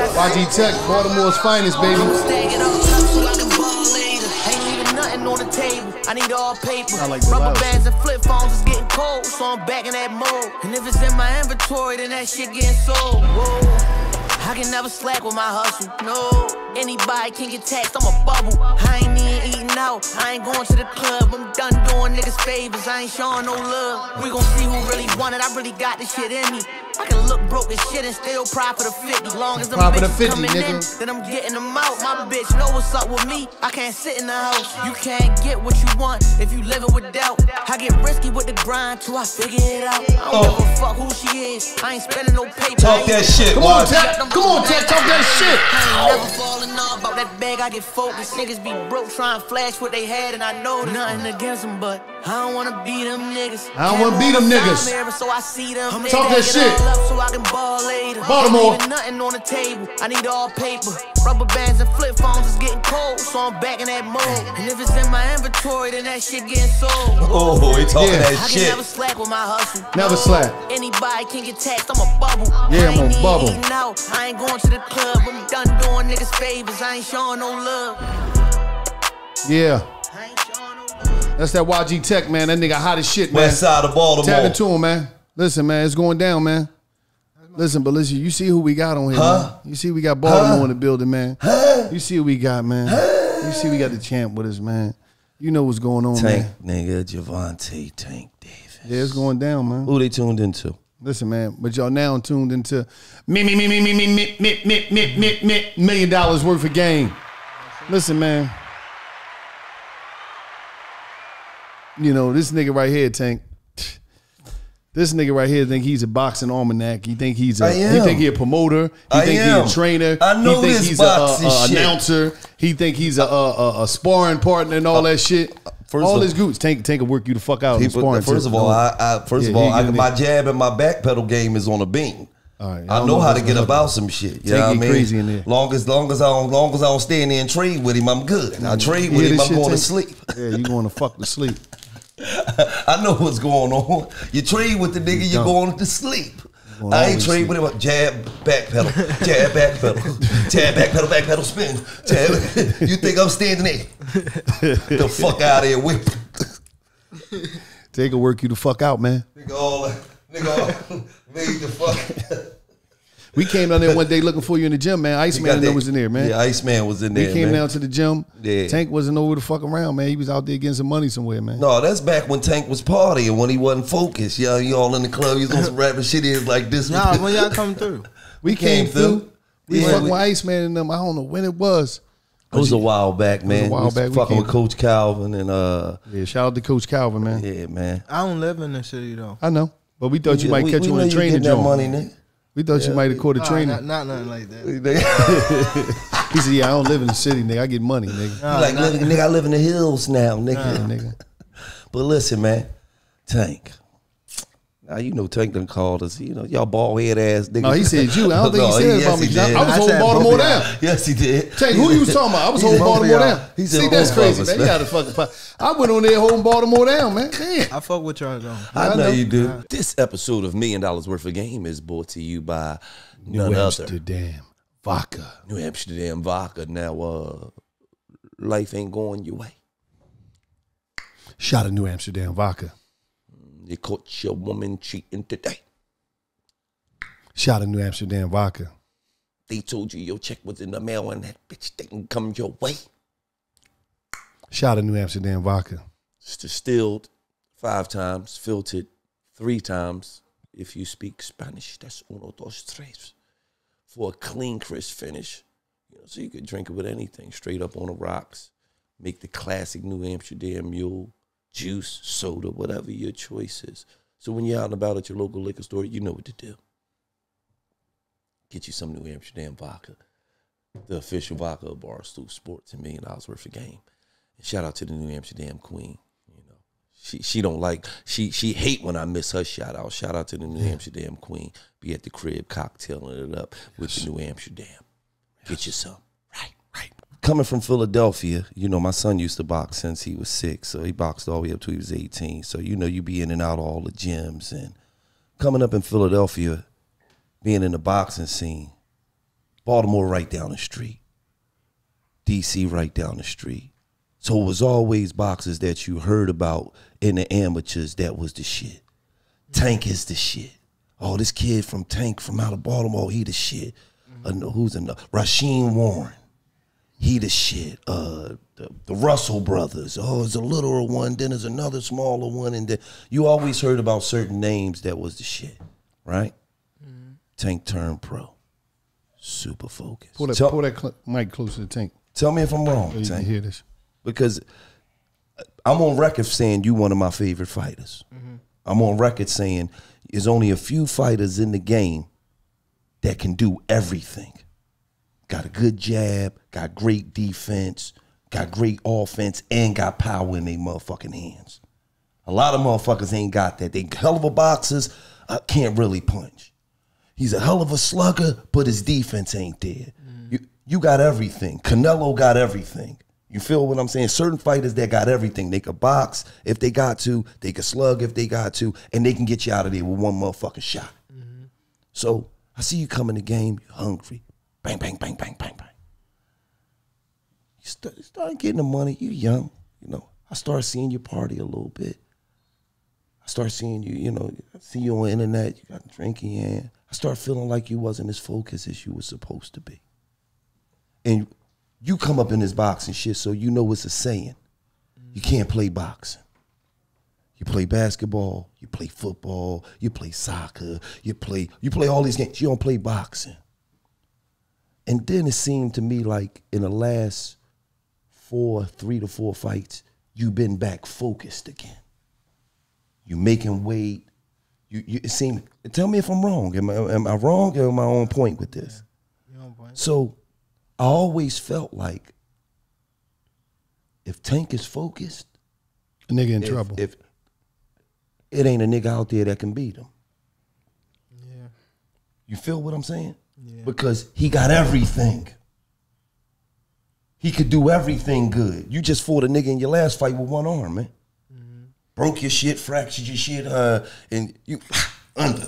YG Teck, Baltimore's finest, baby. Stack it up so I can ball later. Ain't leaving nothing on the table. I need all paper. Like Rubber bands and flip phones is getting cold, so I'm back in that mode. And if it's in my inventory, then that shit getting sold. Whoa. I can never slack with my hustle, no. Anybody can get taxed, I'm a bubble. I ain't even eating out, I ain't going to the club. I'm done doing niggas favors, I ain't showing no love. We gon' see who really want it, I really got this shit in me. I can look broke as shit and still profit a 50. Long as them bitches coming in, then I'm getting them out. My bitch know what's up with me, I can't sit in the house. You can't get what you want if you living with doubt. I get risky with the grind till I figure it out. I don't give a fuck who she is, I ain't spending no paper. Talk that shit, come on, Teck. Come on, Teck, talk that shit. I ain't never falling off about that bag, I get focused. Niggas be broke trying to flash what they had, and I know nothing against them, but I don't wanna beat them niggas. I don't wanna beat them niggas. So I see them. Talk that shit. So I can ball later. Baltimore. Ain't nothing on the table, I need all paper. Rubber bands and flip phones is getting cold, so I'm back in that mode. And if it's in my inventory, then that shit getting sold. Oh, he talking that I shit. can never slack with my hustle. Never slack. Anybody can get taxed, I'm a bubble. Yeah, I'm a bubble. Out. I ain't going to the club, I'm done doing niggas favors, I ain't showing no love. Yeah. That's that YG Teck, man. That nigga hot as shit, man. West side of Baltimore. Tap into him, man. Listen, man, it's going down, man. Listen, but listen, you see who we got on here, man. You see we got Baltimore in the building, man. You see what we got, man. You see we got the champ with us, man. You know what's going on, Tank, man. nigga, Gervonta Tank Davis. Yeah, it's going down, man. Who they tuned into? Listen, man, but y'all now tuned into $1 million worth of game. Listen, man. You know, this nigga right here, Tank. This nigga right here think he's a boxing almanac. He think he's a promoter. He think he's a trainer. I know he think this he's boxing a shit. announcer. He think he's a sparring partner and all that shit. All his groups. Tank will work you the fuck out. First of all, my jab and my back pedal game is on a beam. All right, I know how to get about some shit. You know what I mean? Crazy in there. Long as I don't stay in there and trade with him, I'm good. And I trade with him, I'm going to sleep. Yeah, you going to fuck to sleep. I know what's going on. You trade with the nigga, you're going to sleep. I ain't trade with him. Jab, back pedal, jab, back pedal, jab, back pedal, spin. Jab. You think I'm standing there? Get the fuck out of here, whip. Take a work you the fuck out, man. Nigga all made the fuck. We came down there one day looking for you in the gym, man. Iceman was in there, man. Yeah, Iceman was in there. We came down to the gym. Yeah. Tank wasn't nowhere to fuck around, man. He was out there getting some money somewhere, man. No, that's back when Tank was partying, when he wasn't focused. Yeah, you all in the club, you was on some rapping shit is like this. Nah, when y'all come through? We came through. We fucking with Iceman and them. I don't know when it was. It was a while back, man. It was a while back. Fucking with Coach Calvin and yeah, shout out to Coach Calvin, man. Yeah, man. I don't live in the city though. I know, but we thought you might catch you on the training joint. Money, nigga. We thought you might have caught a trainer. Not nothing like that. He said, "Yeah, I don't live in the city, nigga. I get money, nigga." Nigga, I live in the hills now, nigga. Nigga. But listen, man, Tank. Now you know Tank done called us. You know y'all bald head ass niggas. No, he said you. I don't think he said it about me. Did. I was holding Baltimore down. Yes, he did. Tank, who you was talking about? I was holding Baltimore down. He said, see, that's crazy, man. You got to fucking. I went on there holding Baltimore down, man. Damn. I fuck with y'all though. I know you do. This episode of $1 Million Worth of Game is brought to you by New Amsterdam vodka. New Amsterdam vodka. Now, life ain't going your way. Shot of New Amsterdam vodka. You caught your woman cheating today. Shot of New Amsterdam vodka. They told you your check was in the mail and that bitch didn't come your way. Shot of New Amsterdam vodka. It's distilled 5 times, filtered 3 times. If you speak Spanish, that's 1, 2, 3. For a clean, crisp finish. You know, so you could drink it with anything, straight up on the rocks. Make the classic New Amsterdam Mule. Juice, soda, whatever your choice is. So when you're out and about at your local liquor store, you know what to do. Get you some New Amsterdam vodka. The official vodka of Barstool Sports and $1 Million Worth of Game. And shout out to the New Amsterdam Queen. You know, she don't like, she hate when I miss her shout out. Shout out to the New Amsterdam Queen. Be at the crib cocktailing it up with the New Amsterdam. Get you some. Right. Coming from Philadelphia, you know, my son used to box since he was 6, so he boxed all the way up till he was 18. So, you know, you be in and out of all the gyms. And coming up in Philadelphia, being in the boxing scene, Baltimore right down the street. DC right down the street. So it was always boxers that you heard about in the amateurs that was the shit. Tank is the shit. Oh, this kid from Tank from out of Baltimore, he the shit. Who's another? Rasheem Warren. He the shit. The Russell brothers. Oh, there's a littler one, then there's another smaller one, and then you always heard about certain names that was the shit, right? Tank turned pro. Super focused. Pull that mic closer to the Tank. Tell me if I'm wrong, So you can Tank. hear this. Because I'm on record saying you one of my favorite fighters. I'm on record saying there's only a few fighters in the game that can do everything. Got a good jab, got great defense, got great offense, and got power in their motherfucking hands. A lot of motherfuckers ain't got that. They hell of a boxers, can't really punch. He's a hell of a slugger, but his defense ain't there. You got everything. Canelo got everything. You feel what I'm saying? Certain fighters that got everything. They could box if they got to. They could slug if they got to. And they can get you out of there with one motherfucking shot. So I see you come in the game. You're hungry. Bang, bang, bang, bang, bang, bang. You start getting the money. You young. You know, I start seeing you party a little bit. I start seeing you, you know, I see you on the internet. You got a drink in your hand. I start feeling like you wasn't as focused as you were supposed to be. And you come up in this boxing shit, so you know it's a saying. You can't play boxing. You play basketball, you play football, you play soccer, you play all these games. You don't play boxing. And then it seemed to me like in the last 3 to 4 fights, you've been back focused again. You making weight. It seemed. Tell me if I'm wrong. Am I wrong or am I on point with this? Yeah, you're on point. So I always felt like if Tank is focused, A nigga in trouble. If it ain't a nigga out there that can beat him. Yeah. You feel what I'm saying? Yeah. Because he got everything. He could do everything good. You just fought a nigga in your last fight with one arm, man. Broke your shit, fractured your shit, and you under,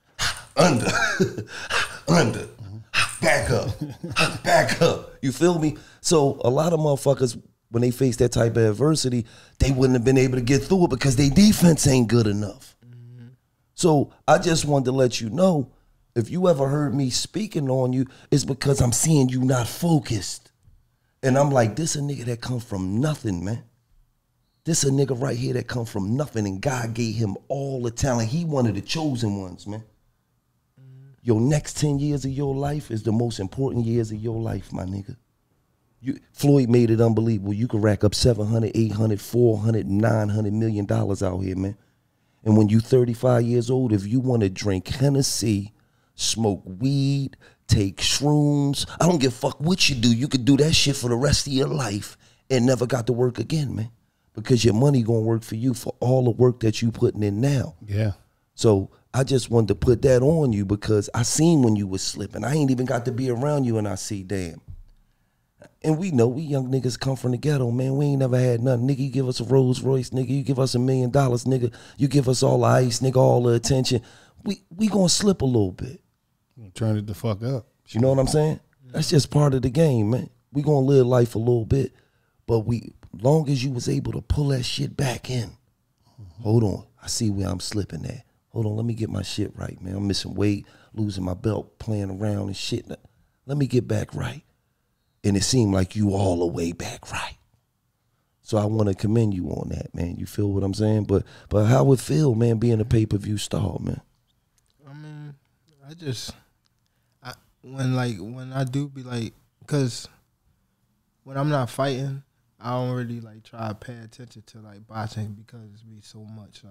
back up. You feel me? So a lot of motherfuckers, when they face that type of adversity, they wouldn't have been able to get through it because their defense ain't good enough. So I just wanted to let you know, if you ever heard me speaking on you, it's because I'm seeing you not focused. And I'm like, this a nigga that come from nothing, man. This a nigga right here that come from nothing, and God gave him all the talent. He one of the chosen ones, man. Your next 10 years of your life is the most important years of your life, my nigga. Floyd made it unbelievable. You can rack up 700, 800, 400, 900 million dollars out here, man. And when you 35 years old, if you want to drink Hennessy, smoke weed, take shrooms, I don't give a fuck what you do. You could do that shit for the rest of your life and never got to work again, man. Because your money gonna work for you for all the work that you putting in now. Yeah. So I just wanted to put that on you because I seen when you was slipping. I ain't even got to be around you and I see, damn. And we know we young niggas come from the ghetto, man. We ain't never had nothing. Nigga, you give us a Rolls Royce, nigga. You give us $1 million, nigga. You give us all the ice, nigga, all the attention. We gonna slip a little bit. Turn it the fuck up. You know what I'm saying? That's just part of the game, man. We gonna live life a little bit, but long as you was able to pull that shit back in. Hold on. I see where I'm slipping at. Hold on, let me get my shit right, man. I'm missing weight, losing my belt, playing around and shit. Let me get back right. And it seemed like you all the way back right. So I want to commend you on that, man. You feel what I'm saying? But how it feel, man, being a pay-per-view star, man? I mean, when I do be like, because when I'm not fighting, I don't really like try to pay attention to like boxing because it's be so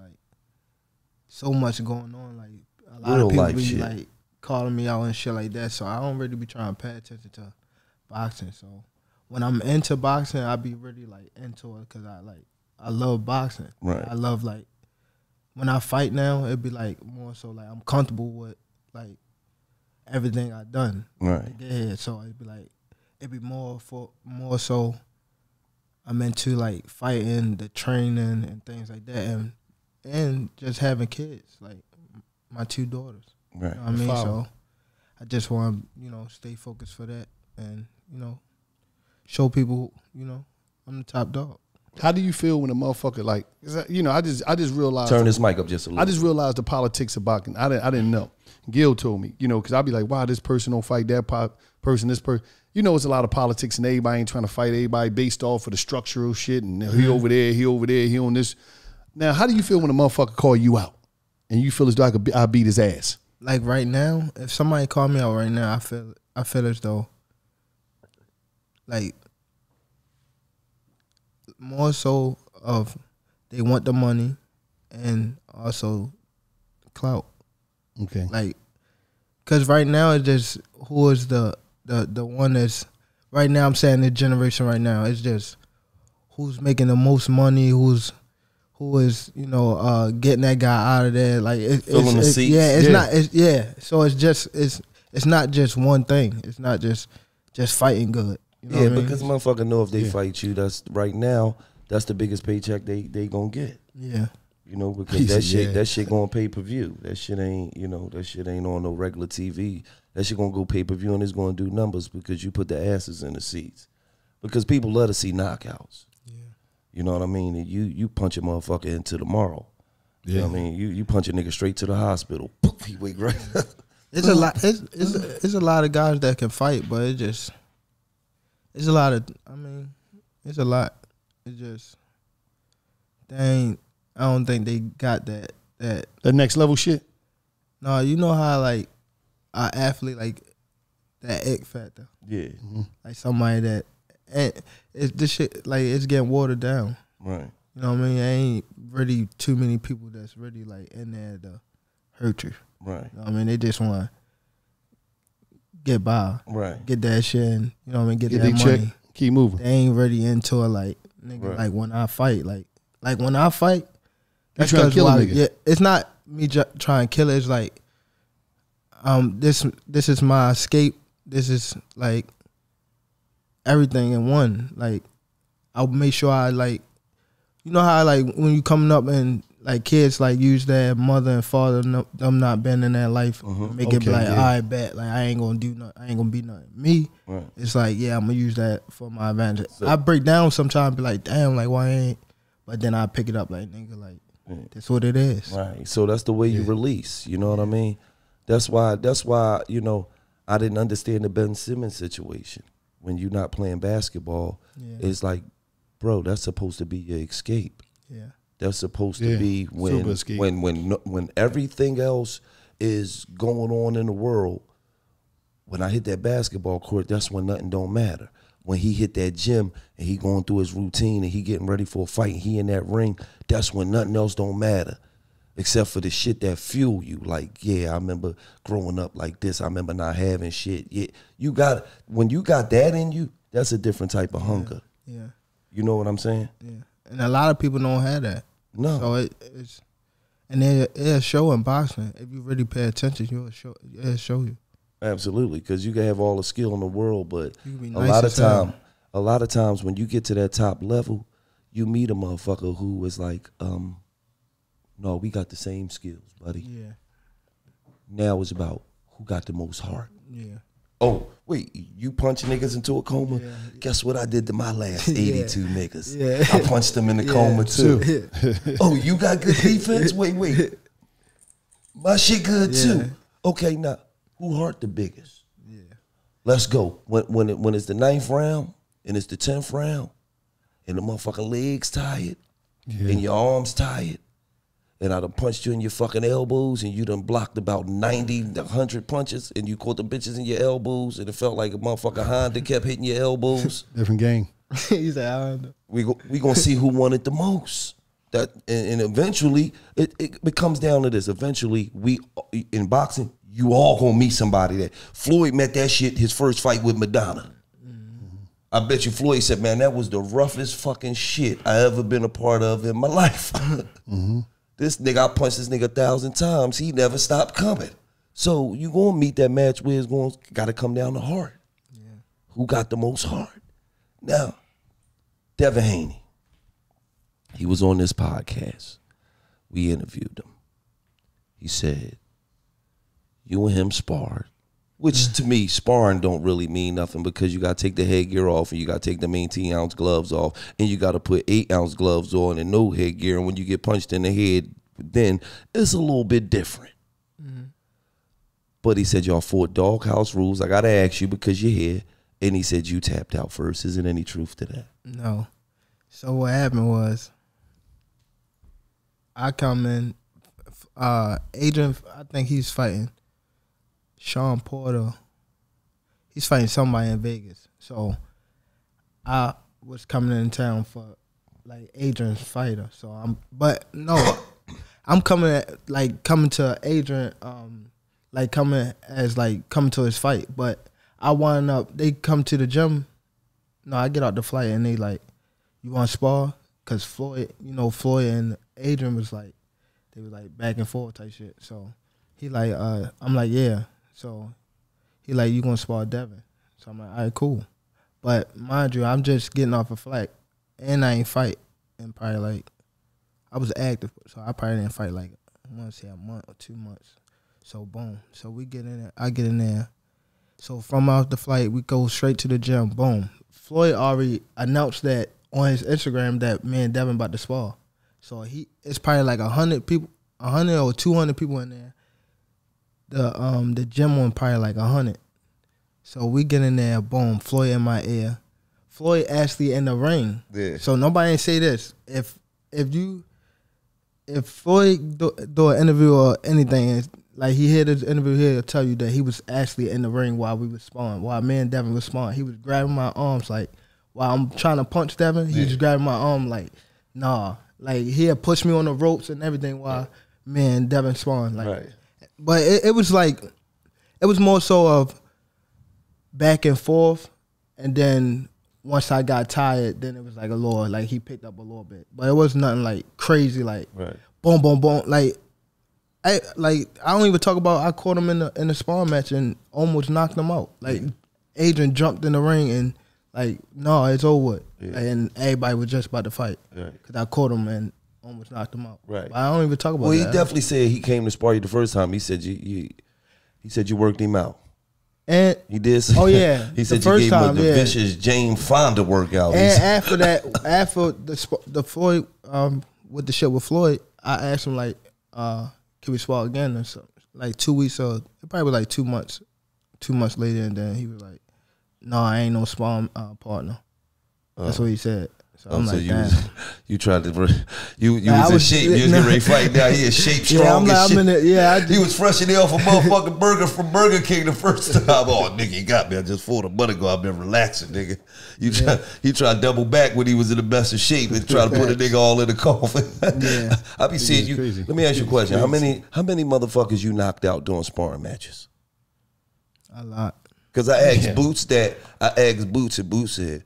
much going on. Like a lot Real of people life be shit. like calling me out and shit like that. So I don't really be trying to pay attention to boxing. So when I'm into boxing, I be really like into it because I love boxing. Right. I love like when I fight now, it'd be like more so like I'm comfortable with like everything I've done. Right. Yeah. So it'd be more so I'm into like fighting, the training and things like that, and just having kids, like my 2 daughters. Right. You know what I mean? So I just want to, stay focused for that and, show people, I'm the top dog. How do you feel when a motherfucker like, I just realized. Turn this mic up just a little. I just realized the politics of boxing. I didn't know. Gil told me, because I'd be like, wow, this person don't fight that person, this person. It's a lot of politics and everybody ain't trying to fight everybody based off of the structural shit and he over there, he on this. Now, how do you feel when a motherfucker call you out and you feel as though I beat his ass? Like right now, if somebody called me out right now, I feel as though, like, more so of they want the money and also clout. Okay. Like, because right now it's just who is the one that's, right now I'm saying the generation right now, it's just who's making the most money, who is getting that guy out of there, like filling the seats. Yeah, it's not. So it's not just one thing. It's not just fighting good. Because motherfucker know if they fight you, that's right now. That's the biggest paycheck they gonna get. Yeah. Because that shit going pay-per-view. That shit ain't on no regular TV. That shit gonna go pay-per-view and it's gonna do numbers because you put the asses in the seats. Because people love to see knockouts. Yeah. You know what I mean? And you punch a motherfucker into tomorrow. Yeah. You know what I mean? You punch a nigga straight to the hospital. Poof, he wake right up. It's a lot. It's a lot of guys that can fight, but it's a lot of. It's a lot. It's just I don't think they got that the next level shit. No, you know how like an athlete like that X factor. Yeah. Mm-hmm. Like somebody that this shit like it's getting watered down. Right. You know what I mean? There ain't really too many people that's really like in there to hurt you. Right. You know what I mean? They just want to get by. Right. Get that shit and, you know what I mean, get that money. Check, keep moving. They ain't really into it like, nigga, right. Like when I fight. Like when I fight, that's trying to kill a nigga. Yeah, it's not me trying to kill it. It's like, this is my escape. This is like everything in one. Like, I'll make sure I like, you know how like when you coming up and like kids like use their mother and father, them not been in their life, make it be like, I bet like I ain't gonna do nothing, I ain't gonna be nothing. Me, right. It's like, yeah, I'm gonna use that for my advantage. So, I break down sometimes, be like, damn, like why ain't? But then I pick it up like, nigga, like that's what it is. Right. So that's the way you release. You know what I mean? That's why I didn't understand the Ben Simmons situation. When you're not playing basketball, it's like, bro, that's supposed to be your escape. Yeah. That's supposed to be when everything else is going on in the world. When I hit that basketball court, that's when nothing don't matter. When he hit that gym and he going through his routine and he getting ready for a fight and he in that ring, that's when nothing else don't matter. Except for the shit that fuel you. Like, yeah, I remember growing up like this. I remember not having shit. Yeah, when you got that in you, that's a different type of hunger. Yeah. You know what I'm saying? Yeah. And a lot of people don't have that. No. So it's and it'll show in boxing. If you really pay attention, it'll show you. Absolutely, because you can have all the skill in the world, but a lot of times when you get to that top level, you meet a motherfucker who is like, no, we got the same skills, buddy. Yeah. Now it's about who got the most heart. Yeah. Oh, wait, you punch niggas into a coma? Yeah. Guess what I did to my last 82 niggas? Yeah. I punched them in the coma too. Yeah. Oh, you got good defense? Wait. My shit good too. Okay, now, who hurt the biggest? Yeah. Let's go. When it's the 9th round and it's the 10th round and the motherfucking legs tired and your arms tired, and I done punched you in your fucking elbows and you done blocked about 90, 100 punches and you caught the bitches in your elbows and it felt like a motherfucking Honda kept hitting your elbows. Different game. He said, Honda. We gonna see who won it the most. And eventually, it comes down to this. Eventually, in boxing, you all gonna meet somebody that. Floyd met that shit his first fight with Madonna. Mm-hmm. I bet you Floyd said, man, that was the roughest fucking shit I ever been a part of in my life. Mm-hmm. This nigga, I punched this nigga 1,000 times. He never stopped coming. So you gonna meet that match where it's gotta come down to heart. Yeah. Who got the most heart? Now, Devin Haney. He was on this podcast. We interviewed him. He said, you and him sparred Which to me, sparring don't really mean nothing because you got to take the headgear off and you got to take the 18-ounce gloves off and you got to put 8-ounce gloves on and no headgear. And when you get punched in the head, then it's a little bit different. But he said, y'all fought doghouse rules. I got to ask you because you're here. And he said, you tapped out first. Isn't any truth to that? No. So what happened was I come in, Adrian, I think he's fighting Sean Porter. He's fighting somebody in Vegas. So I was coming in town for like Adrian's fighter. So I'm coming to Adrian, coming to his fight. But I wound up, they come to the gym. No, I get out the flight and they like, you want to spar? Because Floyd and Adrian was like, they were like back and forth type shit. So he like, I'm like, yeah. So he like, you gonna spar Devin? So I'm like, all right, cool. But mind you, I'm just getting off a flight and I ain't fight. And probably like, I was active, so I probably didn't fight like, I want to say a month or 2 months. So boom. So we get in there, I get in there. So from off the flight, we go straight to the gym, boom. Floyd already announced that on his Instagram that me and Devin about to spar. So it's probably like 100 people, 100 or 200 people in there. The gym one probably like 100. So we get in there, boom, Floyd in my ear. Floyd actually in the ring. Yeah. So nobody ain't say this. If Floyd do an interview or anything, like he hear this interview here, he'll tell you that he was actually in the ring while we was sparring, while me and Devin was sparring. He was grabbing my arms like, while I'm trying to punch Devin, he was grabbing my arm like, nah. Like he'll push me on the ropes and everything while me and Devin sparring. Like, Right. But it was like, it was more so of back and forth, and then once I got tired, then it was like a little, like he picked up a little bit. But it was nothing like crazy, like boom, boom, boom. Like I don't even talk about, I caught him in the sparring match and almost knocked him out. Like Adrian jumped in the ring and like, no, it's over. Yeah. And everybody was just about to fight. Because I caught him and almost knocked him out. Right. But I don't even talk about that. Well, he definitely said he came to spar you the first time. He said you worked him out. And he did. Oh yeah, he said you gave him the vicious Jane Fonda workout. And after that, after the Floyd with the shit with Floyd, I asked him like, can we spar again or something? Like 2 weeks or probably like 2 months. 2 months later, and then he was like, "No, I ain't no sparring partner." That's what he said. So I'm like, damn. You tried to, you was in shape. You was getting ready to fight now. He in shape, strong as shit. He was fresh off a motherfucking burger from Burger King the first time. Oh, nigga, you got me. I just pulled a money go. I've been relaxing, nigga. He tried to double back when he was in the best of shape and try to put a nigga all in the coffin. Yeah. I be seeing you. Crazy. Let me ask you a question. How many motherfuckers you knocked out doing sparring matches? A lot. Because I asked Boots and Boots said,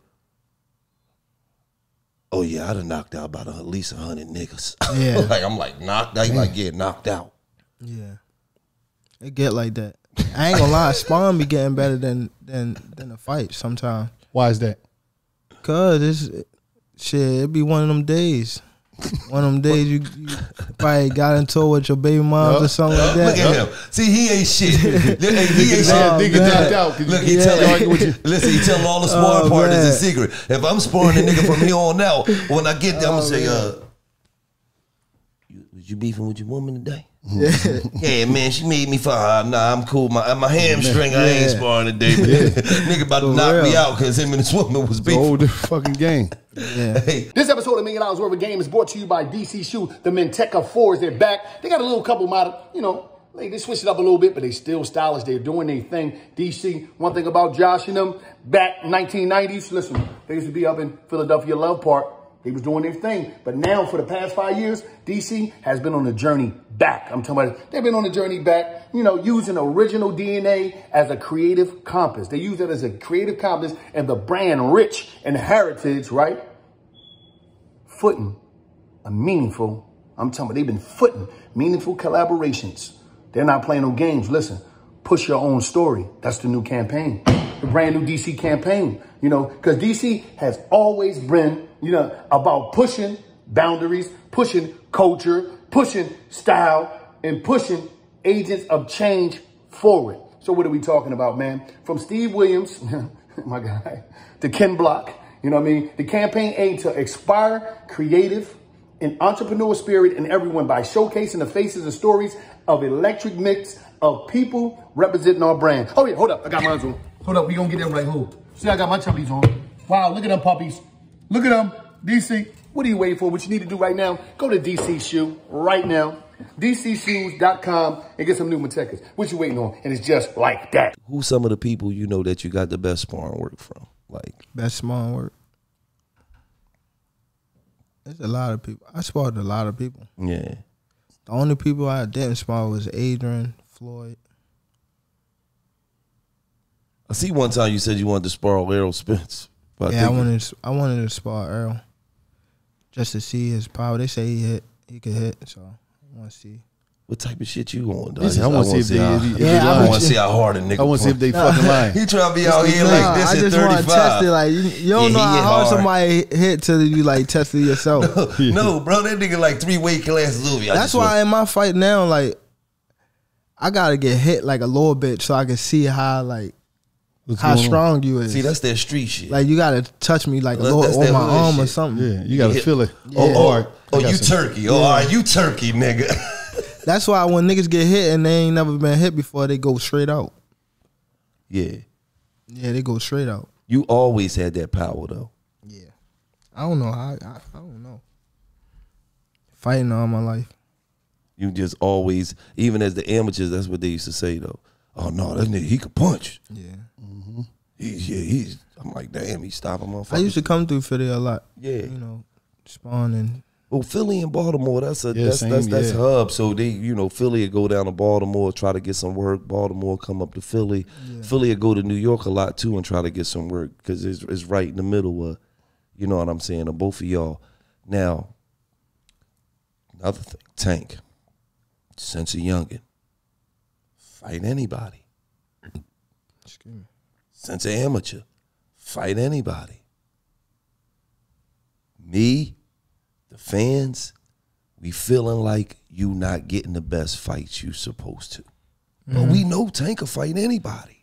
oh yeah, I done knocked out about at least 100 niggas. Yeah. Like I'm like knocked out. Like knocked out. Yeah. It get like that. I ain't gonna lie, sparring be getting better than a fight sometimes. Why is that? Cause it be one of them days. One of them days you probably got into it with your baby moms or something like that. Look at him. See, he ain't shit. He ain't shit. Nigga knocked out. Look, he telling all the sparring partners in secret. If I'm sparring a nigga from here on out, when I get there, I'm gonna say, was you beefing with your woman today? Yeah, man, she made me fire. Nah, I'm cool. My hamstring, I ain't sparring today. Nigga about to knock me out because him and this woman was beefing. Old fucking game. Yeah. Hey. This episode of $1 Million Worth of Game is brought to you by DC Shoe. The Menteca 4s, they're back. They got a little couple model, they switched it up a little bit, but they still stylish. They're doing their thing. DC, one thing about Josh and them, back 1990s, listen, they used to be up in Philadelphia Love Park. They was doing their thing. But now, for the past 5 years, DC has been on a journey back. I'm talking about, they've been on a journey back, using original DNA as a creative compass. They use that as a creative compass and the brand rich in heritage, right? Footing a meaningful, I'm talking about, they've been footing meaningful collaborations. They're not playing no games. Listen, push your own story. That's the new campaign. The brand new DC campaign, because DC has always been, about pushing boundaries, pushing culture, pushing style, and pushing agents of change forward. So what are we talking about, man? From Steve Williams, my guy, to Ken Block, you know what I mean? The campaign aimed to inspire creative and entrepreneur spirit in everyone by showcasing the faces and stories of electric mix of people representing our brand. Oh yeah, hold up, I got mine on. Hold up, we gonna get them right. Hold. See, I got my chubbies on. Wow, look at them puppies. Look at them, DC. What are you waiting for? What you need to do right now, go to DC Shoe right now. DCShoes.com and get some new Matekas. What you waiting on? And it's just like that. Who's some of the people you know that you got the best sparring work from? Like best sparring work. There's a lot of people. I sparred a lot of people. Yeah. The only people I didn't spar was Adrian, Floyd. I see one time you said you wanted to spar Errol Spence. But yeah, I wanted to spar Errol just to see his power. They say he could hit, so I want to see. What type of shit you on, dog? I want to see if they I want to see how hard a nigga. I want to see if they fucking lying. He trying to be out here like this at 35. I just want to test it. Like you don't know how hard somebody hit till you like test it yourself. No, bro, that nigga like 3 weight classes over. That's why in my fight now, like I gotta get hit like a little bit so I can see how like how strong you is. See, that's that street shit. Like you gotta touch me like a little on my arm shit. Or something. Yeah, you gotta feel it. Yeah. Oh, you turkey. Yeah. Oh, all right, you turkey, nigga. That's why when niggas get hit and they ain't never been hit before, they go straight out. Yeah. Yeah, they go straight out. You always had that power, though. Yeah. I don't know how. I don't know. Fighting all my life. You just always, even as the amateurs, that's what they used to say, though. Oh, no, that nigga, he could punch. Yeah. Mm-hmm. He's, I'm like, damn, he's stopping motherfuckers. I used to come through Philly a lot. Yeah. You know, spawning. Well, Philly and Baltimore, that's hub. So they, you know, Philly would go down to Baltimore, try to get some work. Baltimore come up to Philly. Yeah. Philly would go to New York a lot too and try to get some work because it's right in the middle of, you know what I'm saying, of both of y'all. Now, another thing, Tank, since a youngin, fight anybody. Excuse me. Since an amateur, fight anybody. Me, the fans, we feeling like you not getting the best fights you supposed to. But we know Tank will fight anybody.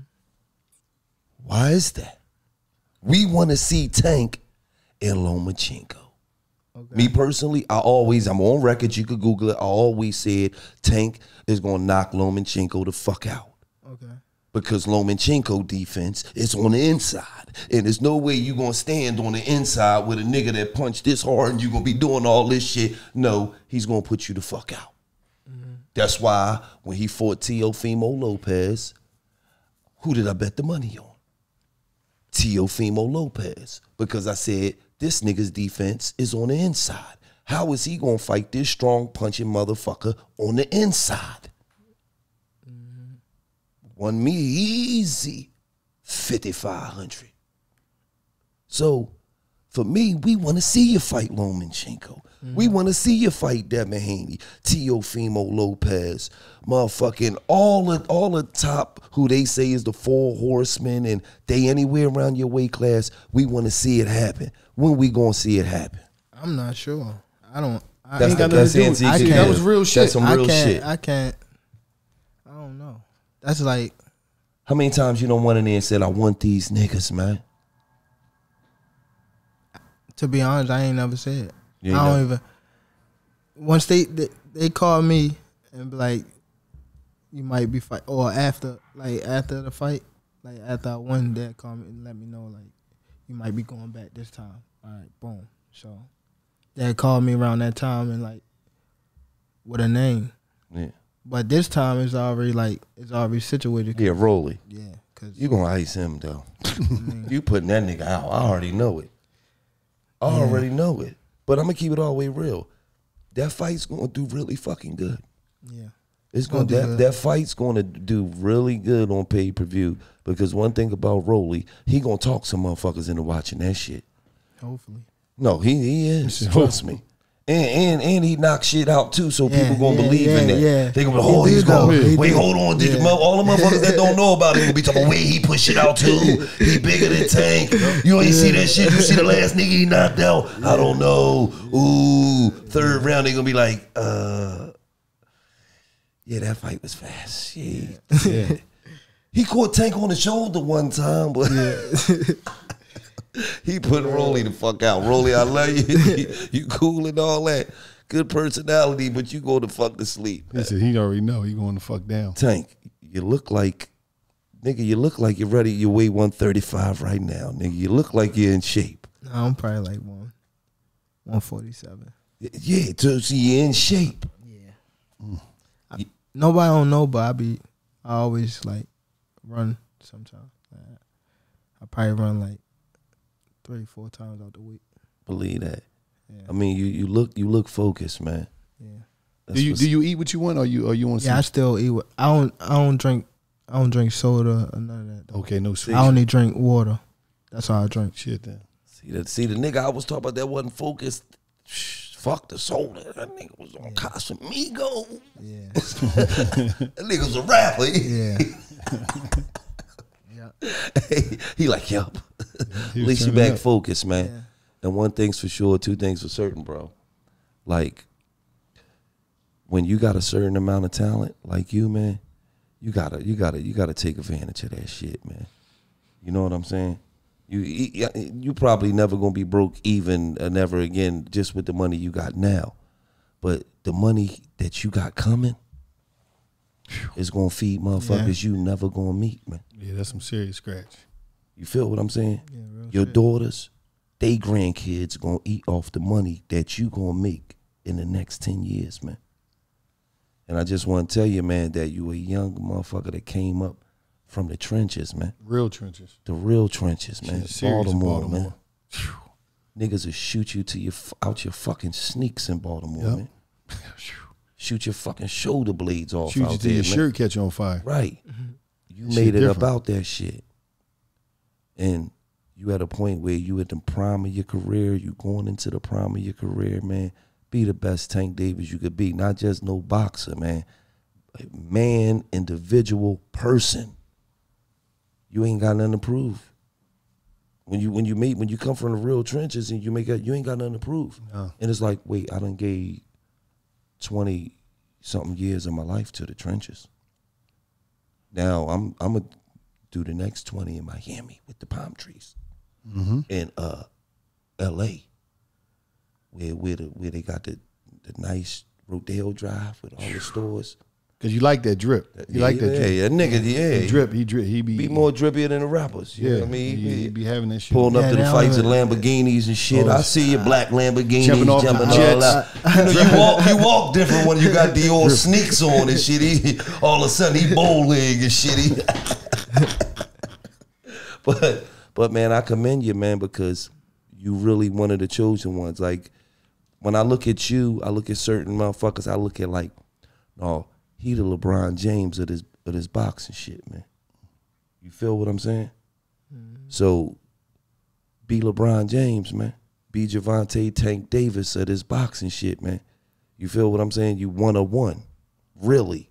Why is that? We want to see Tank and Lomachenko. Okay. Me personally, I'm on record, you could Google it, I always said Tank is going to knock Lomachenko the fuck out. Okay. Because Lomachenko defense is on the inside. And there's no way you going to stand on the inside with a nigga that punched this hard and you going to be doing all this shit. No, he's going to put you the fuck out. That's why when he fought Teofimo Lopez, who did I bet the money on? Teofimo Lopez. Because I said, this nigga's defense is on the inside. How is he going to fight this strong punching motherfucker on the inside? Won me easy 5,500. So, for me, we want to see you fight Lomachenko. We want to see you fight Devin Haney, Teofimo Lopez, motherfucking all the top who they say is the 4 horsemen and they anywhere around your weight class. We want to see it happen. When we gonna see it happen? I'm not sure. I don't. That was real shit. That's some real shit. I can't. I don't know. That's like. How many times you don't went in there and said, I want these niggas, man? To be honest, I ain't never said. I don't even. Once they call me and be like, you might be fight, or after the fight, like after I won, they call me and let me know like you might be going back this time. All right, boom. So they called me around that time and like with a name. Yeah. But this time it's already situated. Yeah, Rolly. Yeah, cause you gonna ice him though. You putting that nigga out. I already know it. I already know it. But I'm gonna keep it all the way real. That fight's gonna do really fucking good. Yeah. It's gonna that fight's gonna do really good on pay-per-view because one thing about Rolly, he gonna talk some motherfuckers into watching that shit. Hopefully. No, he is. Trust me. And he knocks shit out too, so people gonna believe in that. Yeah. They gonna be like, oh, he's going. Wait, hold on. All the motherfuckers that don't know about it gonna be talking, wait, he put shit out too. He bigger than Tank. You ain't see that shit. You see the last nigga he knocked out. I don't know. Ooh, third round they gonna be like, yeah, that fight was fast. Shit. Yeah. He caught Tank on the shoulder one time, but he put Rolly the fuck out. Rolly, I love you. You cool and all that. Good personality, but you go to fuck to sleep. He said he already know he going to fuck down. Tank, you look like, nigga, you look like you're ready. You weigh 135 right now, nigga. You look like you're in shape. No, I'm probably like 147. Yeah, so you're in shape. Yeah. Nobody don't know, but I always like run sometimes. I probably run like 3-4 times out the week. Believe that. Yeah. I mean, you look focused, man. Yeah. Do you eat what you want, or you want? Yeah, I still eat. I don't drink soda or none of that. Though. Okay, no sweet. I only drink water. That's all I drink. Shit then. See the nigga I was talking about that wasn't focused. Fuck the soda. That nigga was on Casamigo. Yeah. That nigga was a rapper. Yeah. He like, yup. At least you back focused, man. Yeah. And one thing's for sure, two things for certain, bro. Like, when you got a certain amount of talent, like you, man, you gotta take advantage of that shit, man. You know what I'm saying? You probably never gonna be broke even never again just with the money you got now, but the money that you got coming is gonna feed motherfuckers you never gonna meet, man. Yeah, that's some serious scratch. You feel what I'm saying? Yeah, your shit. daughters, they grandkids gonna eat off the money that you gonna make in the next 10 years, man. And I just want to tell you, man, that you a young motherfucker that came up from the trenches, man. Real trenches. The real trenches, man. Baltimore, man. Whew. Niggas will shoot you till you out your fucking sneaks in Baltimore, man. Shoot your fucking shoulder blades off Shoot out you till there, your man. shirt catch on fire. Right. You Shit made it different. about that shit. And you at a point where you at the prime of your career, you going into the prime of your career, man. Be the best Tank Davis you could be. Not just no boxer, man. A man, individual person. You ain't got nothing to prove. When you come from the real trenches and you ain't got nothing to prove. No. And it's like, wait, I done gave 20 something years of my life to the trenches. Now I'm gonna do the next 20 in Miami with the palm trees. In LA. Where they got the nice Rodeo Drive with all the stores. Cause you like that drip. You like that drip. Yeah, nigga, yeah. He drip. He be more drippier than the rappers. You know what I mean? He be having that shit. Pulling up to the they fights in don't- Lamborghinis and shit. I see your black Lamborghinis Jumping off the jumping jets. all out. You know, you walk different when you got the old sneaks on and shit. All of a sudden he bow leg and shit. But man, I commend you, man, because you really one of the chosen ones. Like when I look at you, I look at certain motherfuckers. I look at like, oh, he the LeBron James of this boxing shit, man. You feel what I'm saying? So be LeBron James, man. Be Gervonta Tank Davis of this boxing shit, man. You feel what I'm saying? You 1-on-1, really.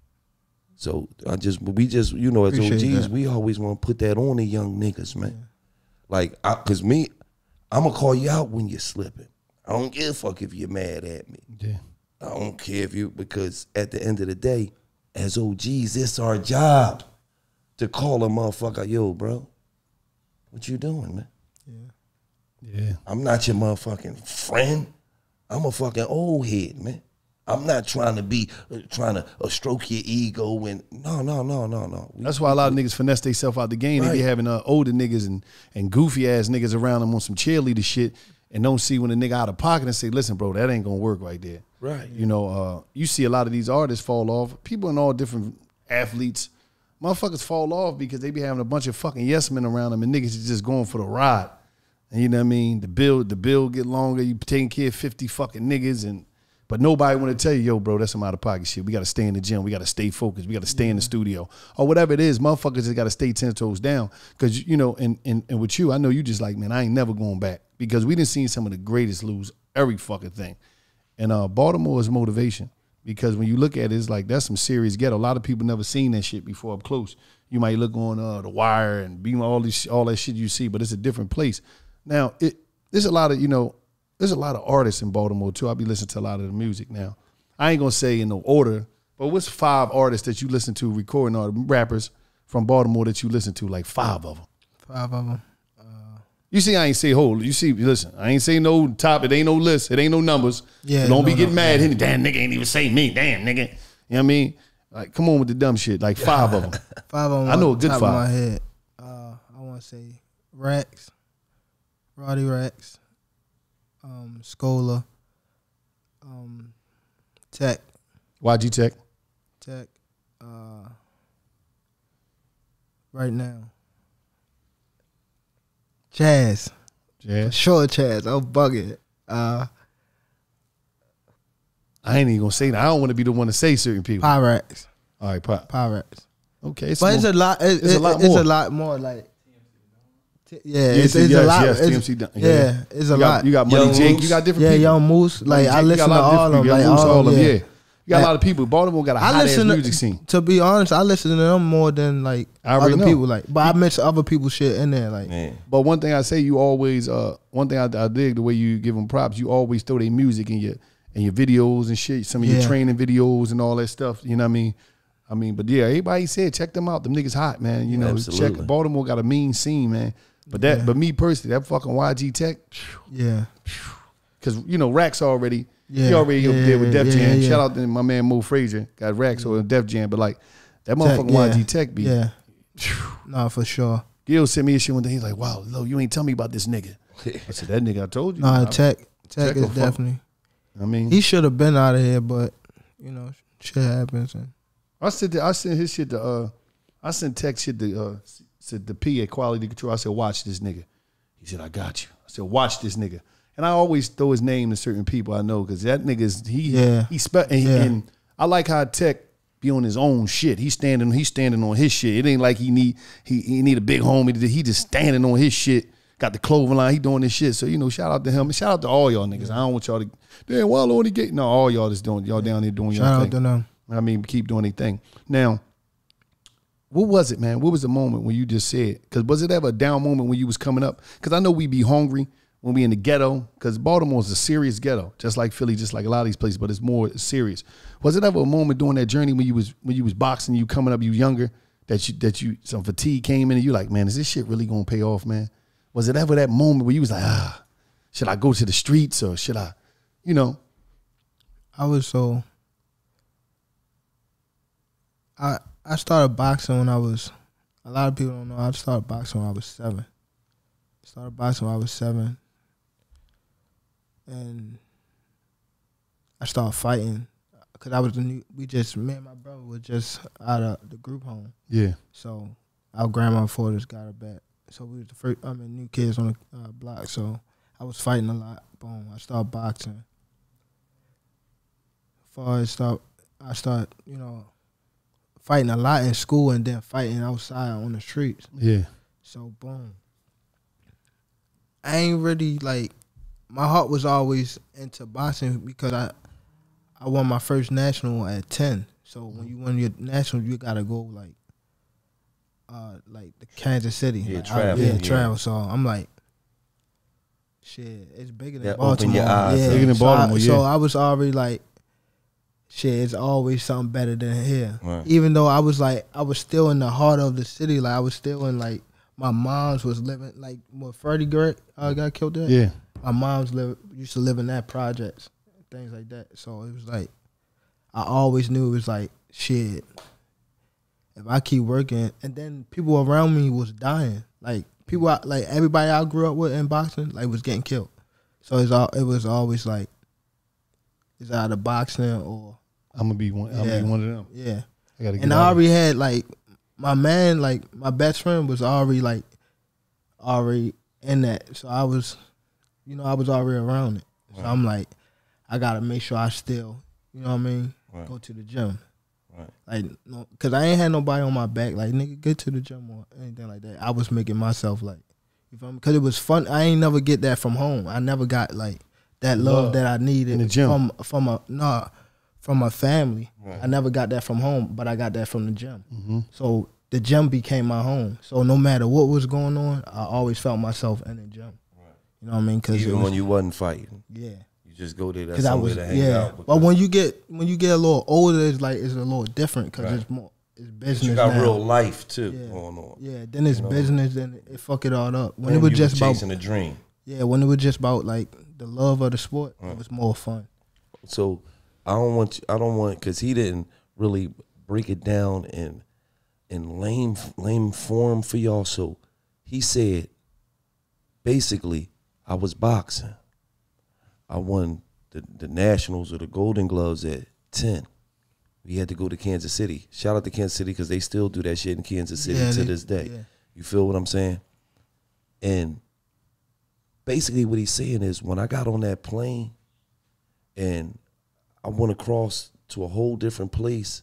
So we just, you know, as Appreciate OGs, that. we always want to put that on the young niggas, man. Like, cause me, I'm gonna call you out when you're slipping. I don't give a fuck if you're mad at me. Yeah. I don't care if you, because at the end of the day, as OGs, it's our job to call a motherfucker, yo, bro, what you doing, man? Yeah. I'm not your motherfucking friend. I'm a fucking old head, man. I'm not trying to stroke your ego and no. That's why a lot of niggas finesse themselves out the game. They be having older niggas and goofy ass niggas around them on some cheerleader shit and don't see when a nigga out of pocket and say, listen, bro, that ain't gonna work right there. Right. You know, you see a lot of these artists fall off. People in all different athletes, motherfuckers fall off because they be having a bunch of fucking yes men around them and niggas is just going for the ride. And you know what I mean? The bill get longer. You taking care of 50 fucking niggas but nobody want to tell you, yo, bro, that's some out of pocket shit. We got to stay in the gym. We got to stay focused. We got to stay in the studio or whatever it is. Motherfuckers just got to stay 10 toes down. Because, you know, and with you, I know you just like, man, I ain't never going back. Because we done seen some of the greatest lose every fucking thing. And Baltimore is motivation. Because when you look at it, it's like, that's some serious ghetto. A lot of people never seen that shit before up close. You might look on The Wire and be all that shit you see, but it's a different place. Now, there's a lot of, you know, there's a lot of artists in Baltimore, too. I'll be listening to a lot of the music now. I ain't going to say in no order, but what's 5 artists that you listen to recording, or rappers, from Baltimore that you listen to? Like 5 of them. 5 of them. You see, I ain't say whole. You see, listen, I ain't say no top. It ain't no list. It ain't no numbers. Yeah. So don't be getting mad. Yeah. Damn nigga ain't even say me. Damn nigga. You know what I mean? Like, come on with the dumb shit. Like 5 of them. 5 of them. I know a good top 5. Of my head. I want to say Rex, Roddy Rex, Scola, Teck. YG Teck. Teck. Right now. Chaz. For sure, Chaz. I'm bugging. I ain't even gonna say that. I don't want to be the one to say certain people. Pyrex. All right, Pyrex. Okay, but it's a lot. It's a lot more. Like, it's a lot. Yes, TMC. Yeah, it's a lot. You got Money Jake. You got different people. Yeah, Young Moose. Like, I listen to all of them. Like, all of them. Yeah. You got a lot of people. Baltimore got a hot-ass music scene. To be honest, I listen to them more than like other people. Like, but I mention other people's shit in there. Like, but one thing I say, you always one thing I dig the way you give them props. You always throw their music in your videos and shit. Some of your training videos and all that stuff. You know what I mean? But yeah, everybody said check them out. Them niggas hot, man. You know, check Baltimore got a mean scene, man. But but me personally, that fucking YG Teck. Yeah. Because you know Rax already. Yeah, he already up there with Def Jam. Shout out to my man Mo Frazier. Got Rax over Def Jam. But like, that motherfucking YG Teck beat. Yeah. Nah, for sure. Gil sent me a shit one day. He's like, wow, Lo, you ain't tell me about this nigga. I said, that nigga I told you. Nah, Teck is definitely. I mean, he should have been out of here, but, you know, shit happens. And I sent his shit to, I sent Teck shit to, said the P at Quality Control. I said, watch this nigga. He said, I got you. I said, watch this nigga. And I always throw his name to certain people I know because that nigga's and I like how Teck be on his own shit. He's standing on his shit. It ain't like he need a big homie. He just standing on his shit. Got the clothing line. He doing this shit. So you know, shout out to him. Shout out to all y'all niggas. I don't want y'all to damn Wallow on the gate. No, all y'all just doing y'all down there doing your thing. Shout out to them. I mean, keep doing their thing. Now, what was it, man? What was the moment when you just said? Because was it ever a down moment when you was coming up? Because I know we be hungry when we in the ghetto, because Baltimore is a serious ghetto, just like Philly, just like a lot of these places, but it's more serious. Was it ever a moment during that journey when you was boxing, you coming up, you younger, that you some fatigue came in and you like, man, is this shit really gonna pay off, man? Was it ever that moment where you was like, should I go to the streets or should I, you know? I started boxing when I was, a lot of people don't know, I started boxing when I was 7. And I started fighting because I was me and my brother were just out of the group home. Yeah. So our grandma just got her back. So we was the first, new kids on the block. So I was fighting a lot. Boom. I started boxing. I started, you know, fighting a lot in school and then fighting outside on the streets. Yeah. So boom. I ain't really like, my heart was always into boxing because I won my first national at 10. So when you win your national, you gotta go like the Kansas City. Yeah, like, travel. So I'm like, shit, it's bigger than Baltimore. Open your eyes. Yeah, bigger than Baltimore. So I was already like, shit, it's always something better than here. Right. Even though I was still in the heart of the city. Like I was still in like, my mom's was living like what Freddie Gregg got killed there. Yeah. My mom's used to live in that projects, things like that. So it was like, I always knew it was like, shit, if I keep working, and then people around me was dying. Like people, like everybody I grew up with in boxing, like was getting killed. So it was always like, it's either boxing or I'm gonna be one of them. Yeah. I already had like, my man, like my best friend was already in that. So I was already around it. So I'm like, I gotta make sure I still, you know what I mean, go to the gym. Right. Like, no, cause I ain't had nobody on my back, like, nigga, get to the gym or anything like that. I was making myself like, you feel me? Cause it was fun. I ain't never get that from home. I never got like that love that I needed in the gym. from my family. Right. I never got that from home, but I got that from the gym. Mm-hmm. So the gym became my home. So no matter what was going on, I always felt myself in the gym. Right. You know what I mean? Cause even when you wasn't fighting. Yeah. You just go there. To hang out. But when you get a little older, it's a little different because it's more. it's business. You got now. real life too going on. Yeah, then it's business. Then it fuck it all up. When And it was you just about chasing a dream. Yeah, when it was just about like the love of the sport, it was more fun. So I don't want because he didn't really break it down in lame form for y'all. So he said, basically, I was boxing. I won the Nationals or the Golden Gloves at 10. We had to go to Kansas City. Shout out to Kansas City because they still do that shit in Kansas City to this day. Yeah. You feel what I'm saying? And basically what he's saying is when I got on that plane and I went across to a whole different place,